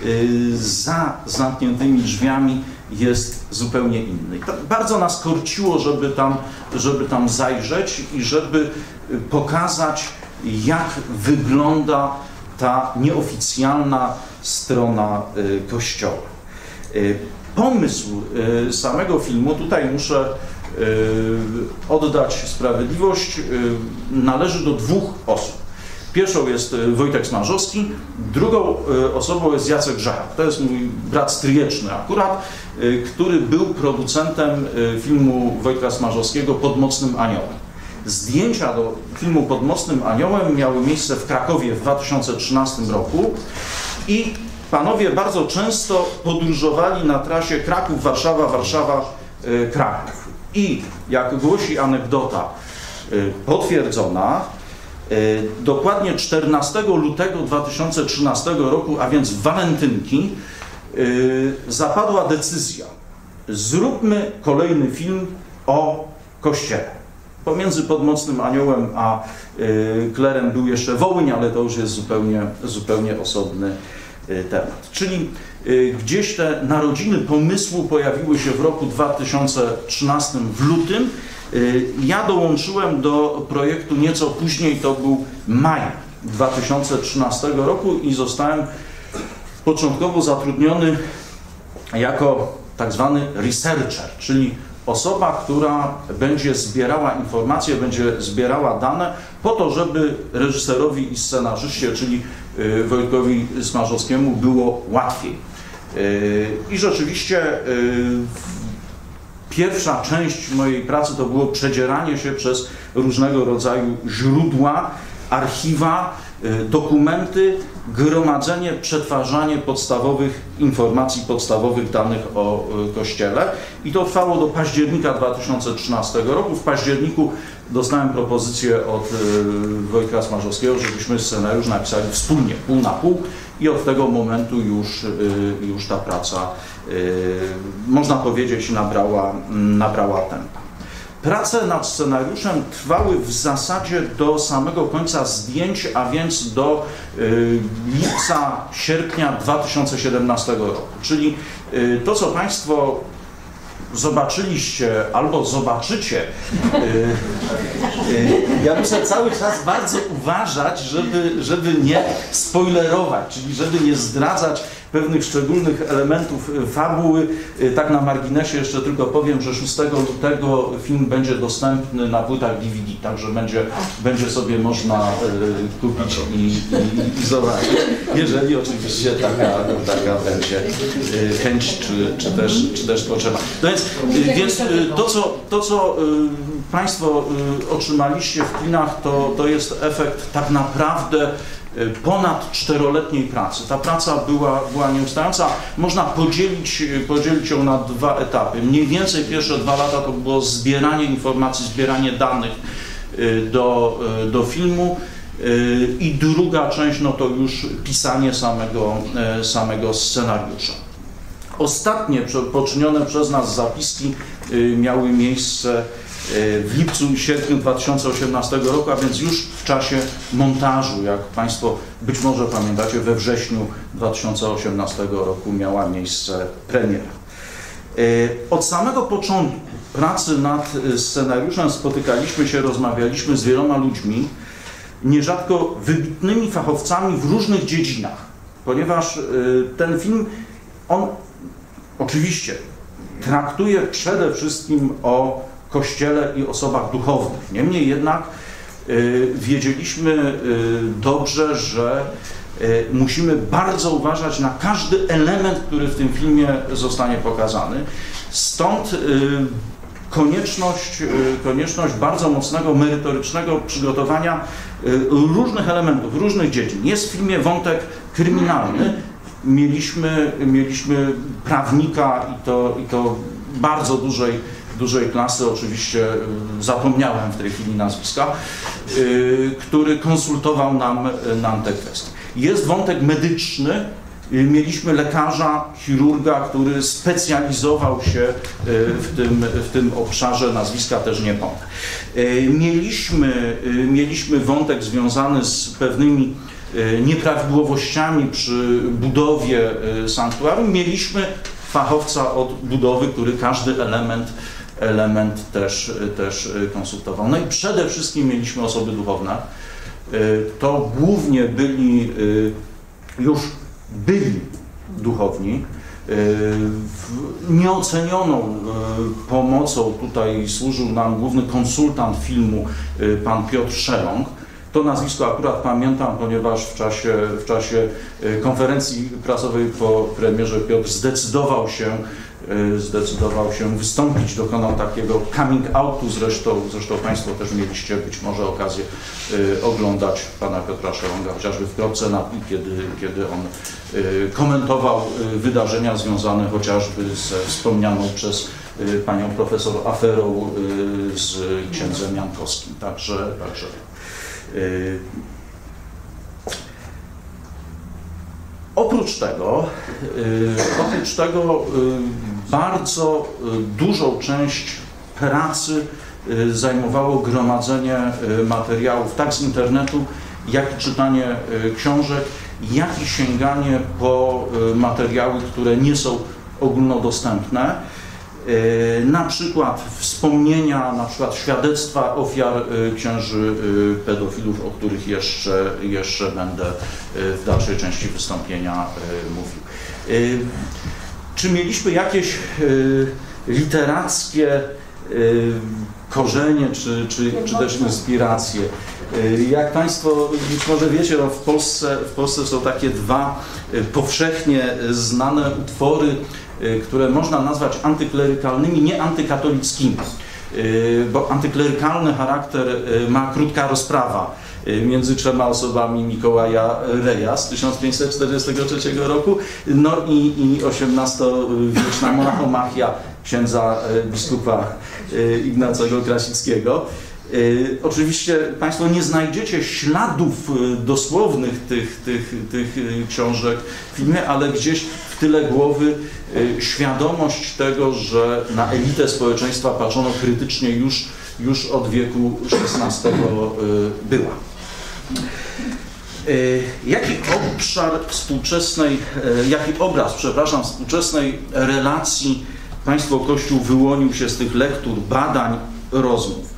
za zamkniętymi drzwiami jest zupełnie inny. I to bardzo nas korciło, żeby tam zajrzeć i żeby pokazać, jak wygląda ta nieoficjalna strona Kościoła. Pomysł samego filmu, tutaj muszę oddać sprawiedliwość, należy do dwóch osób. Pierwszą jest Wojtek Smarzowski, drugą osobą jest Jacek Żachar. To jest mój brat stryjeczny akurat, który był producentem filmu Wojtka Smarzowskiego Pod Mocnym Aniołem. Zdjęcia do filmu Pod Mocnym Aniołem miały miejsce w Krakowie w 2013 roku i panowie bardzo często podróżowali na trasie Kraków-Warszawa, Warszawa-Kraków. I jak głosi anegdota potwierdzona, dokładnie 14 lutego 2013 roku, a więc w walentynki, zapadła decyzja: zróbmy kolejny film o Kościele. Pomiędzy Pod Mocnym Aniołem a Klerem był jeszcze Wołyń, ale to już jest zupełnie osobny temat. Czyli gdzieś te narodziny pomysłu pojawiły się w roku 2013 w lutym. Ja dołączyłem do projektu nieco później, to był maj 2013 roku i zostałem początkowo zatrudniony jako tak zwany researcher, czyli osoba, która będzie zbierała informacje, będzie zbierała dane po to, żeby reżyserowi i scenarzyście, czyli Wojtkowi Smarzowskiemu było łatwiej. I rzeczywiście pierwsza część mojej pracy to było przedzieranie się przez różnego rodzaju źródła, archiwa, dokumenty, gromadzenie, przetwarzanie podstawowych informacji, podstawowych danych o Kościele. I to trwało do października 2013 roku. W październiku dostałem propozycję od Wojtka Smarzowskiego, żebyśmy scenariusz napisali wspólnie, pół na pół, i od tego momentu już ta praca, można powiedzieć, nabrała tempa. Prace nad scenariuszem trwały w zasadzie do samego końca zdjęć, a więc do lipca, sierpnia 2017 roku. Czyli to, co Państwo zobaczyliście albo zobaczycie, ja muszę cały czas bardzo uważać, żeby nie spoilerować, czyli żeby nie zdradzać pewnych szczególnych elementów fabuły. Tak na marginesie jeszcze tylko powiem, że 6 lutego film będzie dostępny na płytach DVD, także będzie sobie można kupić i zobaczyć, jeżeli oczywiście taka będzie chęć czy też potrzeba. No więc to, co Państwo otrzymaliście w kinach, to jest efekt tak naprawdę ponad 4-letniej pracy. Ta praca była nieustająca. Można podzielić ją na dwa etapy. Mniej więcej pierwsze 2 lata to było zbieranie informacji, zbieranie danych do filmu i druga część no to już pisanie samego scenariusza. Ostatnie poczynione przez nas zapiski miały miejsce w lipcu i sierpniu 2018 roku, a więc już w czasie montażu, jak Państwo być może pamiętacie, we wrześniu 2018 roku miała miejsce premiera. Od samego początku pracy nad scenariuszem spotykaliśmy się, rozmawialiśmy z wieloma ludźmi, nierzadko wybitnymi fachowcami w różnych dziedzinach, ponieważ ten film, on oczywiście traktuje przede wszystkim o Kościele i osobach duchownych. Niemniej jednak wiedzieliśmy dobrze, że musimy bardzo uważać na każdy element, który w tym filmie zostanie pokazany. Stąd konieczność bardzo mocnego, merytorycznego przygotowania różnych elementów, różnych dziedzin. Jest w filmie wątek kryminalny, mieliśmy prawnika i to bardzo dużej klasy, oczywiście zapomniałem w tej chwili nazwiska, który konsultował nam te kwestie. Jest wątek medyczny. Mieliśmy lekarza, chirurga, który specjalizował się w tym obszarze, nazwiska też nie pomnę. Mieliśmy wątek związany z pewnymi nieprawidłowościami przy budowie sanktuarium. Mieliśmy fachowca od budowy, który każdy element też konsultował. No i przede wszystkim mieliśmy osoby duchowne. To głównie byli duchowni. Nieocenioną pomocą tutaj służył nam główny konsultant filmu, pan Piotr Szeląg. To nazwisko akurat pamiętam, ponieważ w czasie konferencji prasowej po premierze Piotr zdecydował się wystąpić, dokonał takiego coming outu, zresztą Państwo też mieliście być może okazję oglądać pana Piotra Szeląga, chociażby w Kropce nad i, kiedy on komentował wydarzenia związane chociażby ze wspomnianą przez panią profesor aferą z księdzem Jankowskim. Także oprócz tego bardzo dużą część pracy zajmowało gromadzenie materiałów tak z internetu, jak i czytanie książek, jak i sięganie po materiały, które nie są ogólnodostępne. Na przykład wspomnienia, na przykład świadectwa ofiar księży pedofilów, o których jeszcze będę w dalszej części wystąpienia mówił. Czy mieliśmy jakieś literackie korzenie, czy też inspiracje? Jak Państwo być może wiecie, no w Polsce są takie dwa powszechnie znane utwory, które można nazwać antyklerykalnymi, nie antykatolickimi, bo antyklerykalny charakter ma krótka rozprawa między trzema osobami Mikołaja Reja z 1543 roku, no i XVIII-wieczna monachomachia księdza biskupa Ignacego Krasickiego. Oczywiście Państwo nie znajdziecie śladów dosłownych tych książek w filmie, ale gdzieś w tyle głowy świadomość tego, że na elitę społeczeństwa patrzono krytycznie już od wieku XVI była. Jaki obraz współczesnej relacji Państwo-Kościół wyłonił się z tych lektur, badań, rozmów?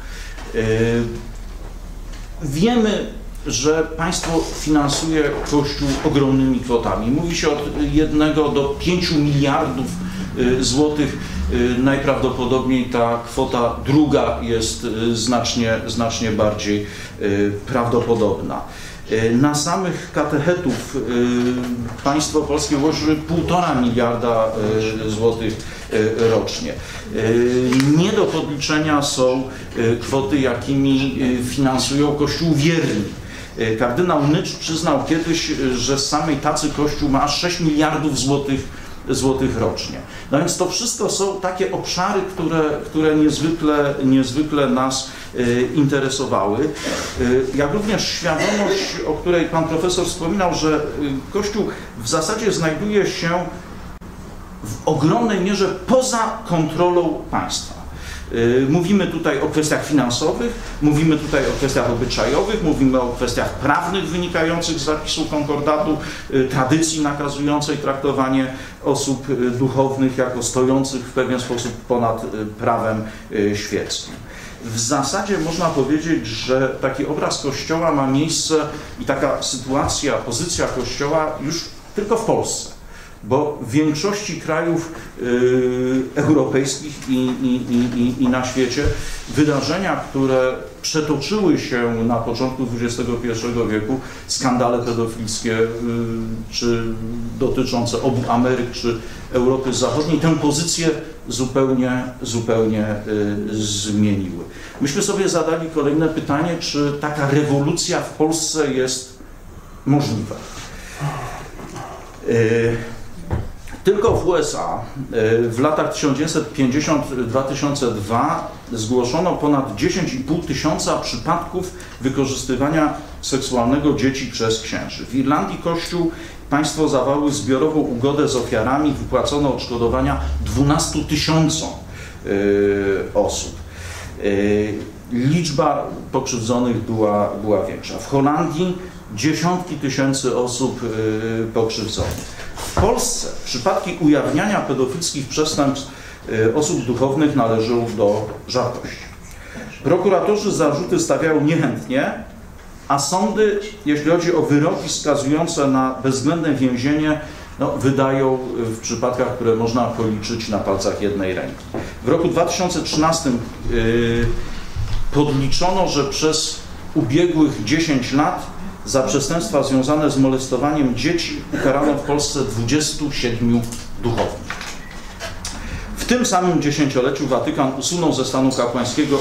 Wiemy, że państwo finansuje Kościół ogromnymi kwotami. Mówi się od 1 do 5 miliardów złotych. Najprawdopodobniej ta kwota druga jest znacznie bardziej prawdopodobna. Na samych katechetów państwo polskie ułoży 1,5 miliarda złotych rocznie. Nie do podliczenia są kwoty, jakimi finansują Kościół wierni. Kardynał Nycz przyznał kiedyś, że z samej tacy Kościół ma aż 6 miliardów złotych rocznie. No więc to wszystko są takie obszary, które niezwykle nas interesowały. Jak również świadomość, o której pan profesor wspominał, że Kościół w zasadzie znajduje się w ogromnej mierze poza kontrolą państwa. Mówimy tutaj o kwestiach finansowych, mówimy tutaj o kwestiach obyczajowych, mówimy o kwestiach prawnych wynikających z zapisu konkordatu, tradycji nakazującej traktowanie osób duchownych jako stojących w pewien sposób ponad prawem świeckim. W zasadzie można powiedzieć, że taki obraz Kościoła ma miejsce i taka sytuacja, pozycja Kościoła już tylko w Polsce. Bo w większości krajów europejskich i na świecie wydarzenia, które przetoczyły się na początku XXI wieku, skandale pedofilskie, czy dotyczące obu Ameryk, czy Europy Zachodniej, tę pozycję zupełnie zmieniły. Myśmy sobie zadali kolejne pytanie, czy taka rewolucja w Polsce jest możliwa. Tylko w USA w latach 1950-2002 zgłoszono ponad 10,5 tysiąca przypadków wykorzystywania seksualnego dzieci przez księży. W Irlandii Kościół, państwo zawarły zbiorową ugodę z ofiarami, wypłacono odszkodowania 12 tysiącom osób. Liczba pokrzywdzonych była większa. W Holandii dziesiątki tysięcy osób pokrzywdzonych. W Polsce przypadki ujawniania pedofilskich przestępstw osób duchownych należą do rzadkości. Prokuratorzy zarzuty stawiają niechętnie, a sądy, jeśli chodzi o wyroki skazujące na bezwzględne więzienie, wydają w przypadkach, które można policzyć na palcach jednej ręki. W roku 2013 podliczono, że przez ubiegłych 10 lat za przestępstwa związane z molestowaniem dzieci ukarano w Polsce 27 duchownych. W tym samym dziesięcioleciu Watykan usunął ze stanu kapłańskiego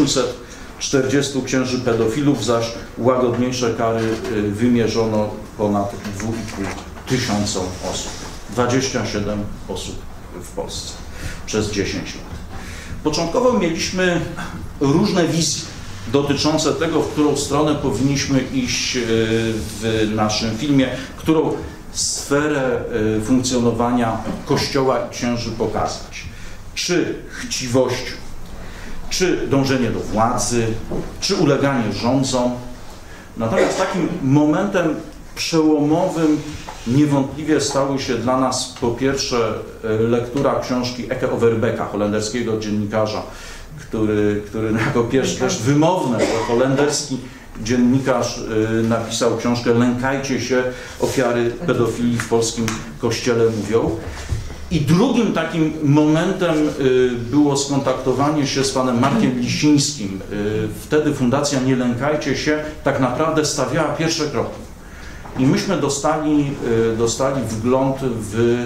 840 księży pedofilów, zaś łagodniejsze kary wymierzono ponad 2,5 tysiącom osób. 27 osób w Polsce przez 10 lat. Początkowo mieliśmy różne wizje dotyczące tego, w którą stronę powinniśmy iść w naszym filmie, którą sferę funkcjonowania Kościoła i księży pokazać. Czy chciwością, czy dążenie do władzy, czy uleganie rządzom. Natomiast takim momentem przełomowym niewątpliwie stały się dla nas po pierwsze lektura książki Eke Overbecka, holenderskiego dziennikarza, który jako pierwszy też wymowny, holenderski dziennikarz napisał książkę Lękajcie się, ofiary pedofilii w polskim kościele mówią. I drugim takim momentem było skontaktowanie się z panem Markiem Lisińskim. Wtedy Fundacja Nie Lękajcie się tak naprawdę stawiała pierwsze kroki. I myśmy dostali wgląd w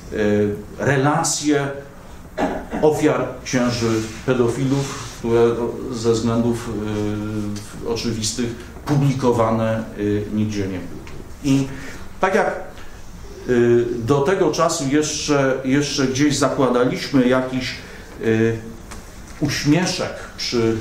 relacje ofiar księży pedofilów, które ze względów oczywistych publikowane nigdzie nie były. I tak jak do tego czasu jeszcze gdzieś zakładaliśmy jakiś uśmieszek przy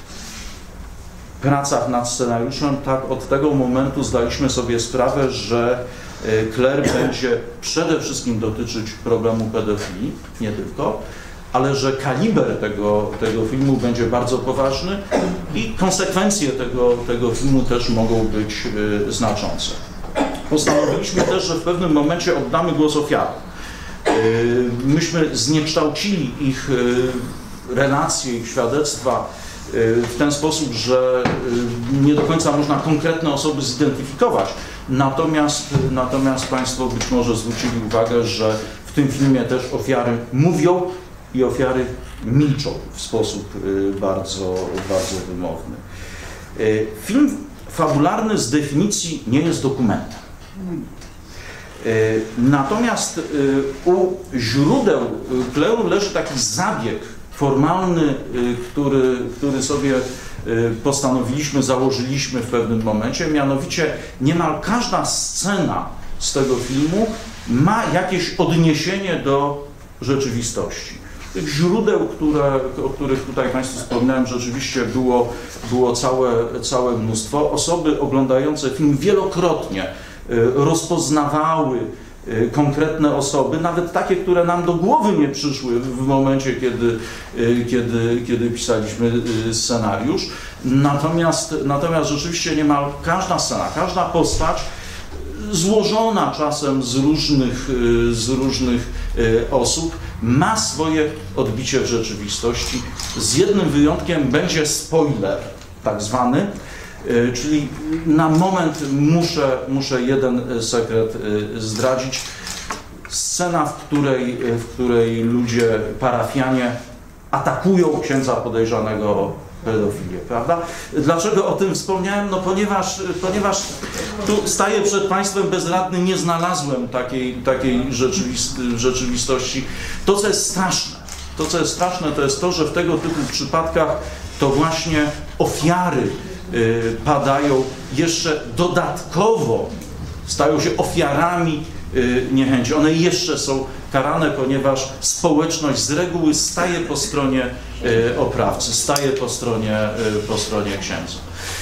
pracach nad scenariuszem, tak od tego momentu zdaliśmy sobie sprawę, że Claire będzie przede wszystkim dotyczyć problemu pedofilii, nie tylko, ale że kaliber tego filmu będzie bardzo poważny i konsekwencje tego filmu też mogą być znaczące. Postanowiliśmy też, że w pewnym momencie oddamy głos ofiarom. Myśmy zniekształcili ich relacje, ich świadectwa w ten sposób, że nie do końca można konkretne osoby zidentyfikować. Natomiast Państwo być może zwrócili uwagę, że w tym filmie też ofiary mówią i ofiary milczą w sposób bardzo, bardzo wymowny. Film fabularny z definicji nie jest dokumentem. Natomiast u źródeł Claire'u leży taki zabieg formalny, który sobie postanowiliśmy, założyliśmy w pewnym momencie, mianowicie niemal każda scena z tego filmu ma jakieś odniesienie do rzeczywistości. Tych źródeł, o których tutaj Państwu wspomniałem, rzeczywiście było całe mnóstwo. Osoby oglądające film wielokrotnie rozpoznawały konkretne osoby, nawet takie, które nam do głowy nie przyszły w momencie, kiedy pisaliśmy scenariusz. Natomiast rzeczywiście niemal każda scena, każda postać złożona czasem z różnych osób ma swoje odbicie w rzeczywistości. Z jednym wyjątkiem będzie spoiler tak zwany, czyli na moment muszę jeden sekret zdradzić. Scena, w której ludzie, parafianie atakują księdza podejrzanego o pedofilię, prawda? Dlaczego o tym wspomniałem? No ponieważ tu staję przed Państwem bezradny, nie znalazłem takiej rzeczywistości. To, co jest straszne, to jest to, że w tego typu przypadkach to właśnie ofiary padają jeszcze dodatkowo, stają się ofiarami niechęci. One jeszcze są karane, ponieważ społeczność z reguły staje po stronie oprawcy, staje po stronie księdza.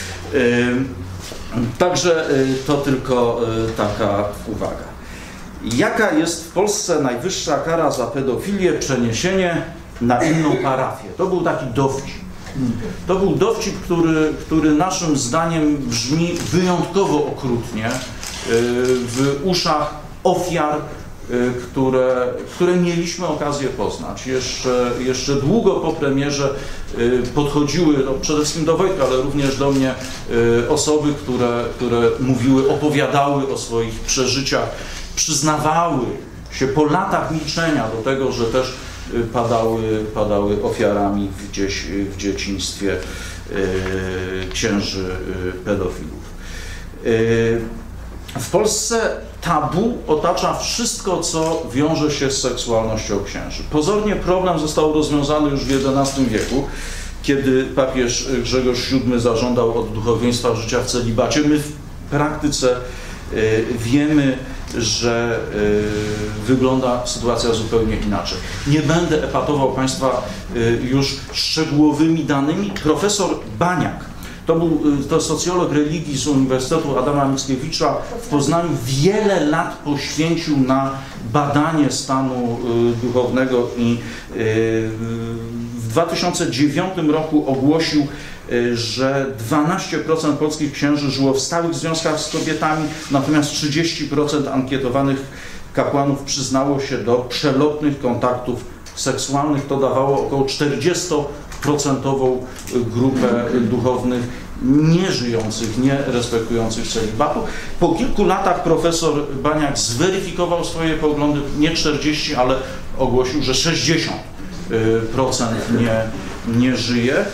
Także to tylko taka uwaga. Jaka jest w Polsce najwyższa kara za pedofilię? Przeniesienie na inną parafię. To był taki dowcip. To był dowcip, który naszym zdaniem brzmi wyjątkowo okrutnie w uszach ofiar, które mieliśmy okazję poznać. Jeszcze długo po premierze podchodziły, no przede wszystkim do Wojtka, ale również do mnie osoby, które mówiły, opowiadały o swoich przeżyciach, przyznawały się po latach milczenia do tego, że też padały ofiarami gdzieś w dzieciństwie księży pedofilów. W Polsce tabu otacza wszystko, co wiąże się z seksualnością księży. Pozornie problem został rozwiązany już w XI wieku, kiedy papież Grzegorz VII zażądał od duchowieństwa życia w celibacie. My w praktyce wiemy, że wygląda sytuacja zupełnie inaczej. Nie będę epatował Państwa już szczegółowymi danymi. Profesor Baniak, to socjolog religii z Uniwersytetu Adama Mickiewicza w Poznaniu, wiele lat poświęcił na badanie stanu duchownego i w 2009 roku ogłosił, że 12% polskich księży żyło w stałych związkach z kobietami, natomiast 30% ankietowanych kapłanów przyznało się do przelotnych kontaktów seksualnych. To dawało około 40% grupę duchownych nieżyjących, nie respektujących celibatu. Po kilku latach profesor Baniak zweryfikował swoje poglądy, nie 40, ale ogłosił, że 60% nie żyje.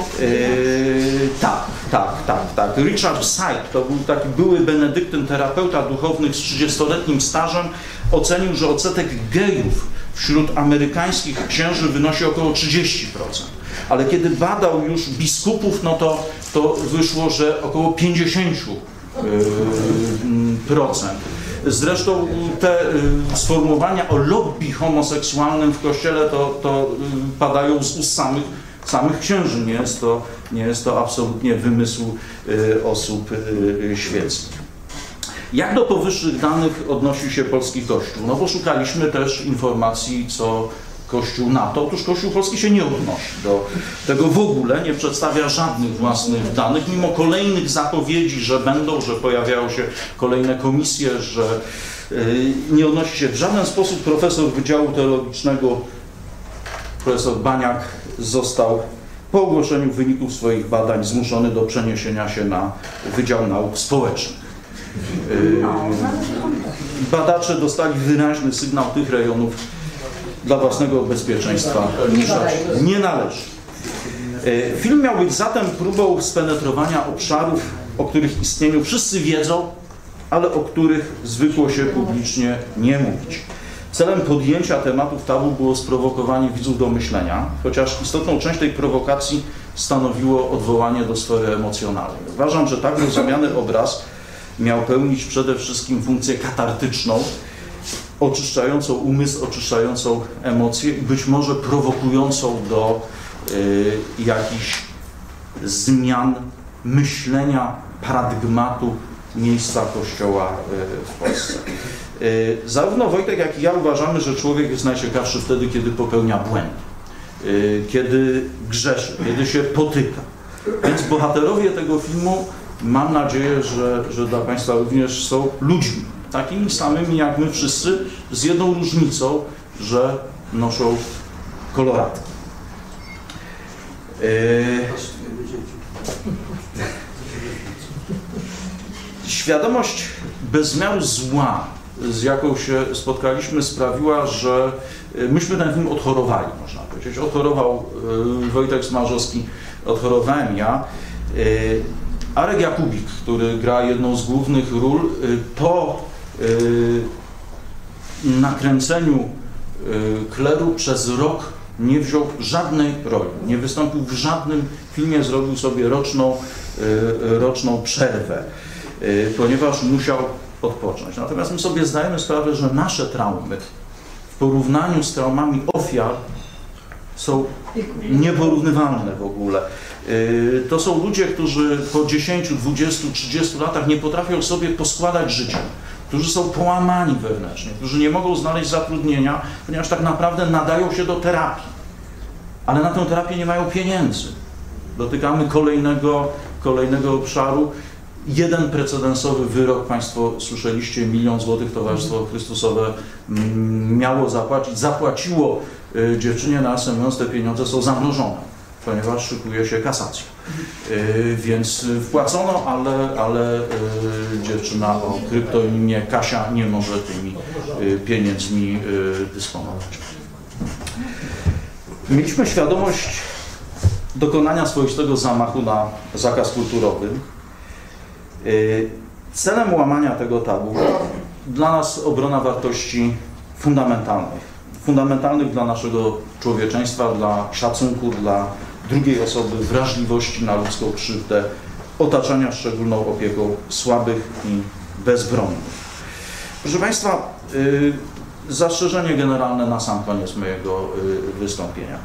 Tak. Richard Syke, to był taki były benedyktyn, terapeuta duchownych z 30-letnim stażem, ocenił, że odsetek gejów wśród amerykańskich księży wynosi około 30%. Ale kiedy badał już biskupów, no to wyszło, że około 50%. Zresztą te sformułowania o lobby homoseksualnym w Kościele to padają z ust samych księży. Nie jest to absolutnie wymysł osób świeckich. Jak do powyższych danych odnosi się polski Kościół? No bo szukaliśmy też informacji, co Kościół na to. Otóż Kościół polski się nie odnosi do tego w ogóle, nie przedstawia żadnych własnych danych, mimo kolejnych zapowiedzi, że pojawiają się kolejne komisje, że nie odnosi się w żaden sposób. Profesor Wydziału Teologicznego, profesor Baniak, został po ogłoszeniu wyników swoich badań zmuszony do przeniesienia się na Wydział Nauk Społecznych. Badacze dostali wyraźny sygnał tych rejonów dla własnego bezpieczeństwa nie należy. Film miał być zatem próbą spenetrowania obszarów, o których istnieniu wszyscy wiedzą, ale o których zwykło się publicznie nie mówić. Celem podjęcia tematów tabu było sprowokowanie widzów do myślenia, chociaż istotną część tej prowokacji stanowiło odwołanie do sfery emocjonalnej. Uważam, że tak rozumiany obraz miał pełnić przede wszystkim funkcję katartyczną, oczyszczającą umysł, oczyszczającą emocje i być może prowokującą do jakichś zmian myślenia, paradygmatu miejsca Kościoła w Polsce. Zarówno Wojtek, jak i ja uważamy, że człowiek jest najciekawszy wtedy, kiedy popełnia błędy, kiedy grzeszy, kiedy się potyka. Więc bohaterowie tego filmu, mam nadzieję, że dla Państwa również są ludźmi, takimi samymi jak my wszyscy, z jedną różnicą, że noszą koloratki. Świadomość bezmiaru zła, z jaką się spotkaliśmy, sprawiła, że myśmy ten film odchorowali, można powiedzieć. Odchorował Wojtek Smarzowski, odchorowałem ja. Arek Jakubik, który gra jedną z głównych ról, po nakręceniu kleru przez rok nie wziął żadnej roli, nie wystąpił w żadnym filmie, zrobił sobie roczną przerwę, ponieważ musiał odpocząć. Natomiast my sobie zdajemy sprawę, że nasze traumy w porównaniu z traumami ofiar są nieporównywalne w ogóle. To są ludzie, którzy po 10, 20, 30 latach nie potrafią sobie poskładać życia, którzy są połamani wewnętrznie, którzy nie mogą znaleźć zatrudnienia, ponieważ tak naprawdę nadają się do terapii, ale na tę terapię nie mają pieniędzy. Dotykamy kolejnego obszaru. Jeden precedensowy wyrok, Państwo słyszeliście, 1 000 000 złotych Towarzystwo Chrystusowe miało zapłacić, zapłaciło dziewczynie, natomiast te pieniądze są zamrożone, ponieważ szykuje się kasacja. Więc wpłacono, ale dziewczyna o kryptonimie Kasia nie może tymi pieniędzmi dysponować. Mieliśmy świadomość dokonania swoistego zamachu na zakaz kulturowy. Celem łamania tego tabu dla nas obrona wartości fundamentalnych dla naszego człowieczeństwa, dla szacunku dla drugiej osoby, wrażliwości na ludzką krzywdę, otaczania szczególną opieką słabych i bezbronnych. Proszę Państwa, zastrzeżenie generalne na sam koniec mojego wystąpienia.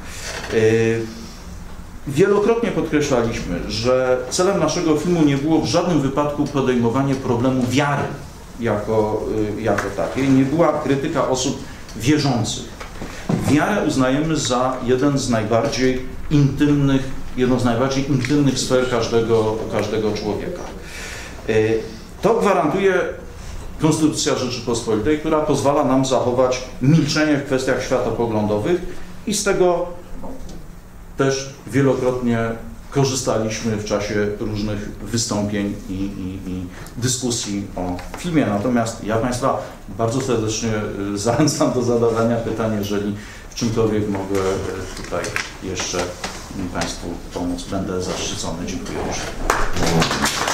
Wielokrotnie podkreślaliśmy, że celem naszego filmu nie było w żadnym wypadku podejmowanie problemu wiary jako takiej, nie była krytyka osób wierzących. Wiarę uznajemy za jedną z najbardziej intymnych sfer każdego człowieka. To gwarantuje Konstytucja Rzeczypospolitej, która pozwala nam zachować milczenie w kwestiach światopoglądowych i z tego też wielokrotnie korzystaliśmy w czasie różnych wystąpień i dyskusji o filmie. Natomiast ja Państwa bardzo serdecznie zachęcam do zadawania pytań, jeżeli w czymkolwiek mogę tutaj jeszcze Państwu pomóc. Będę zaszczycony. Dziękuję.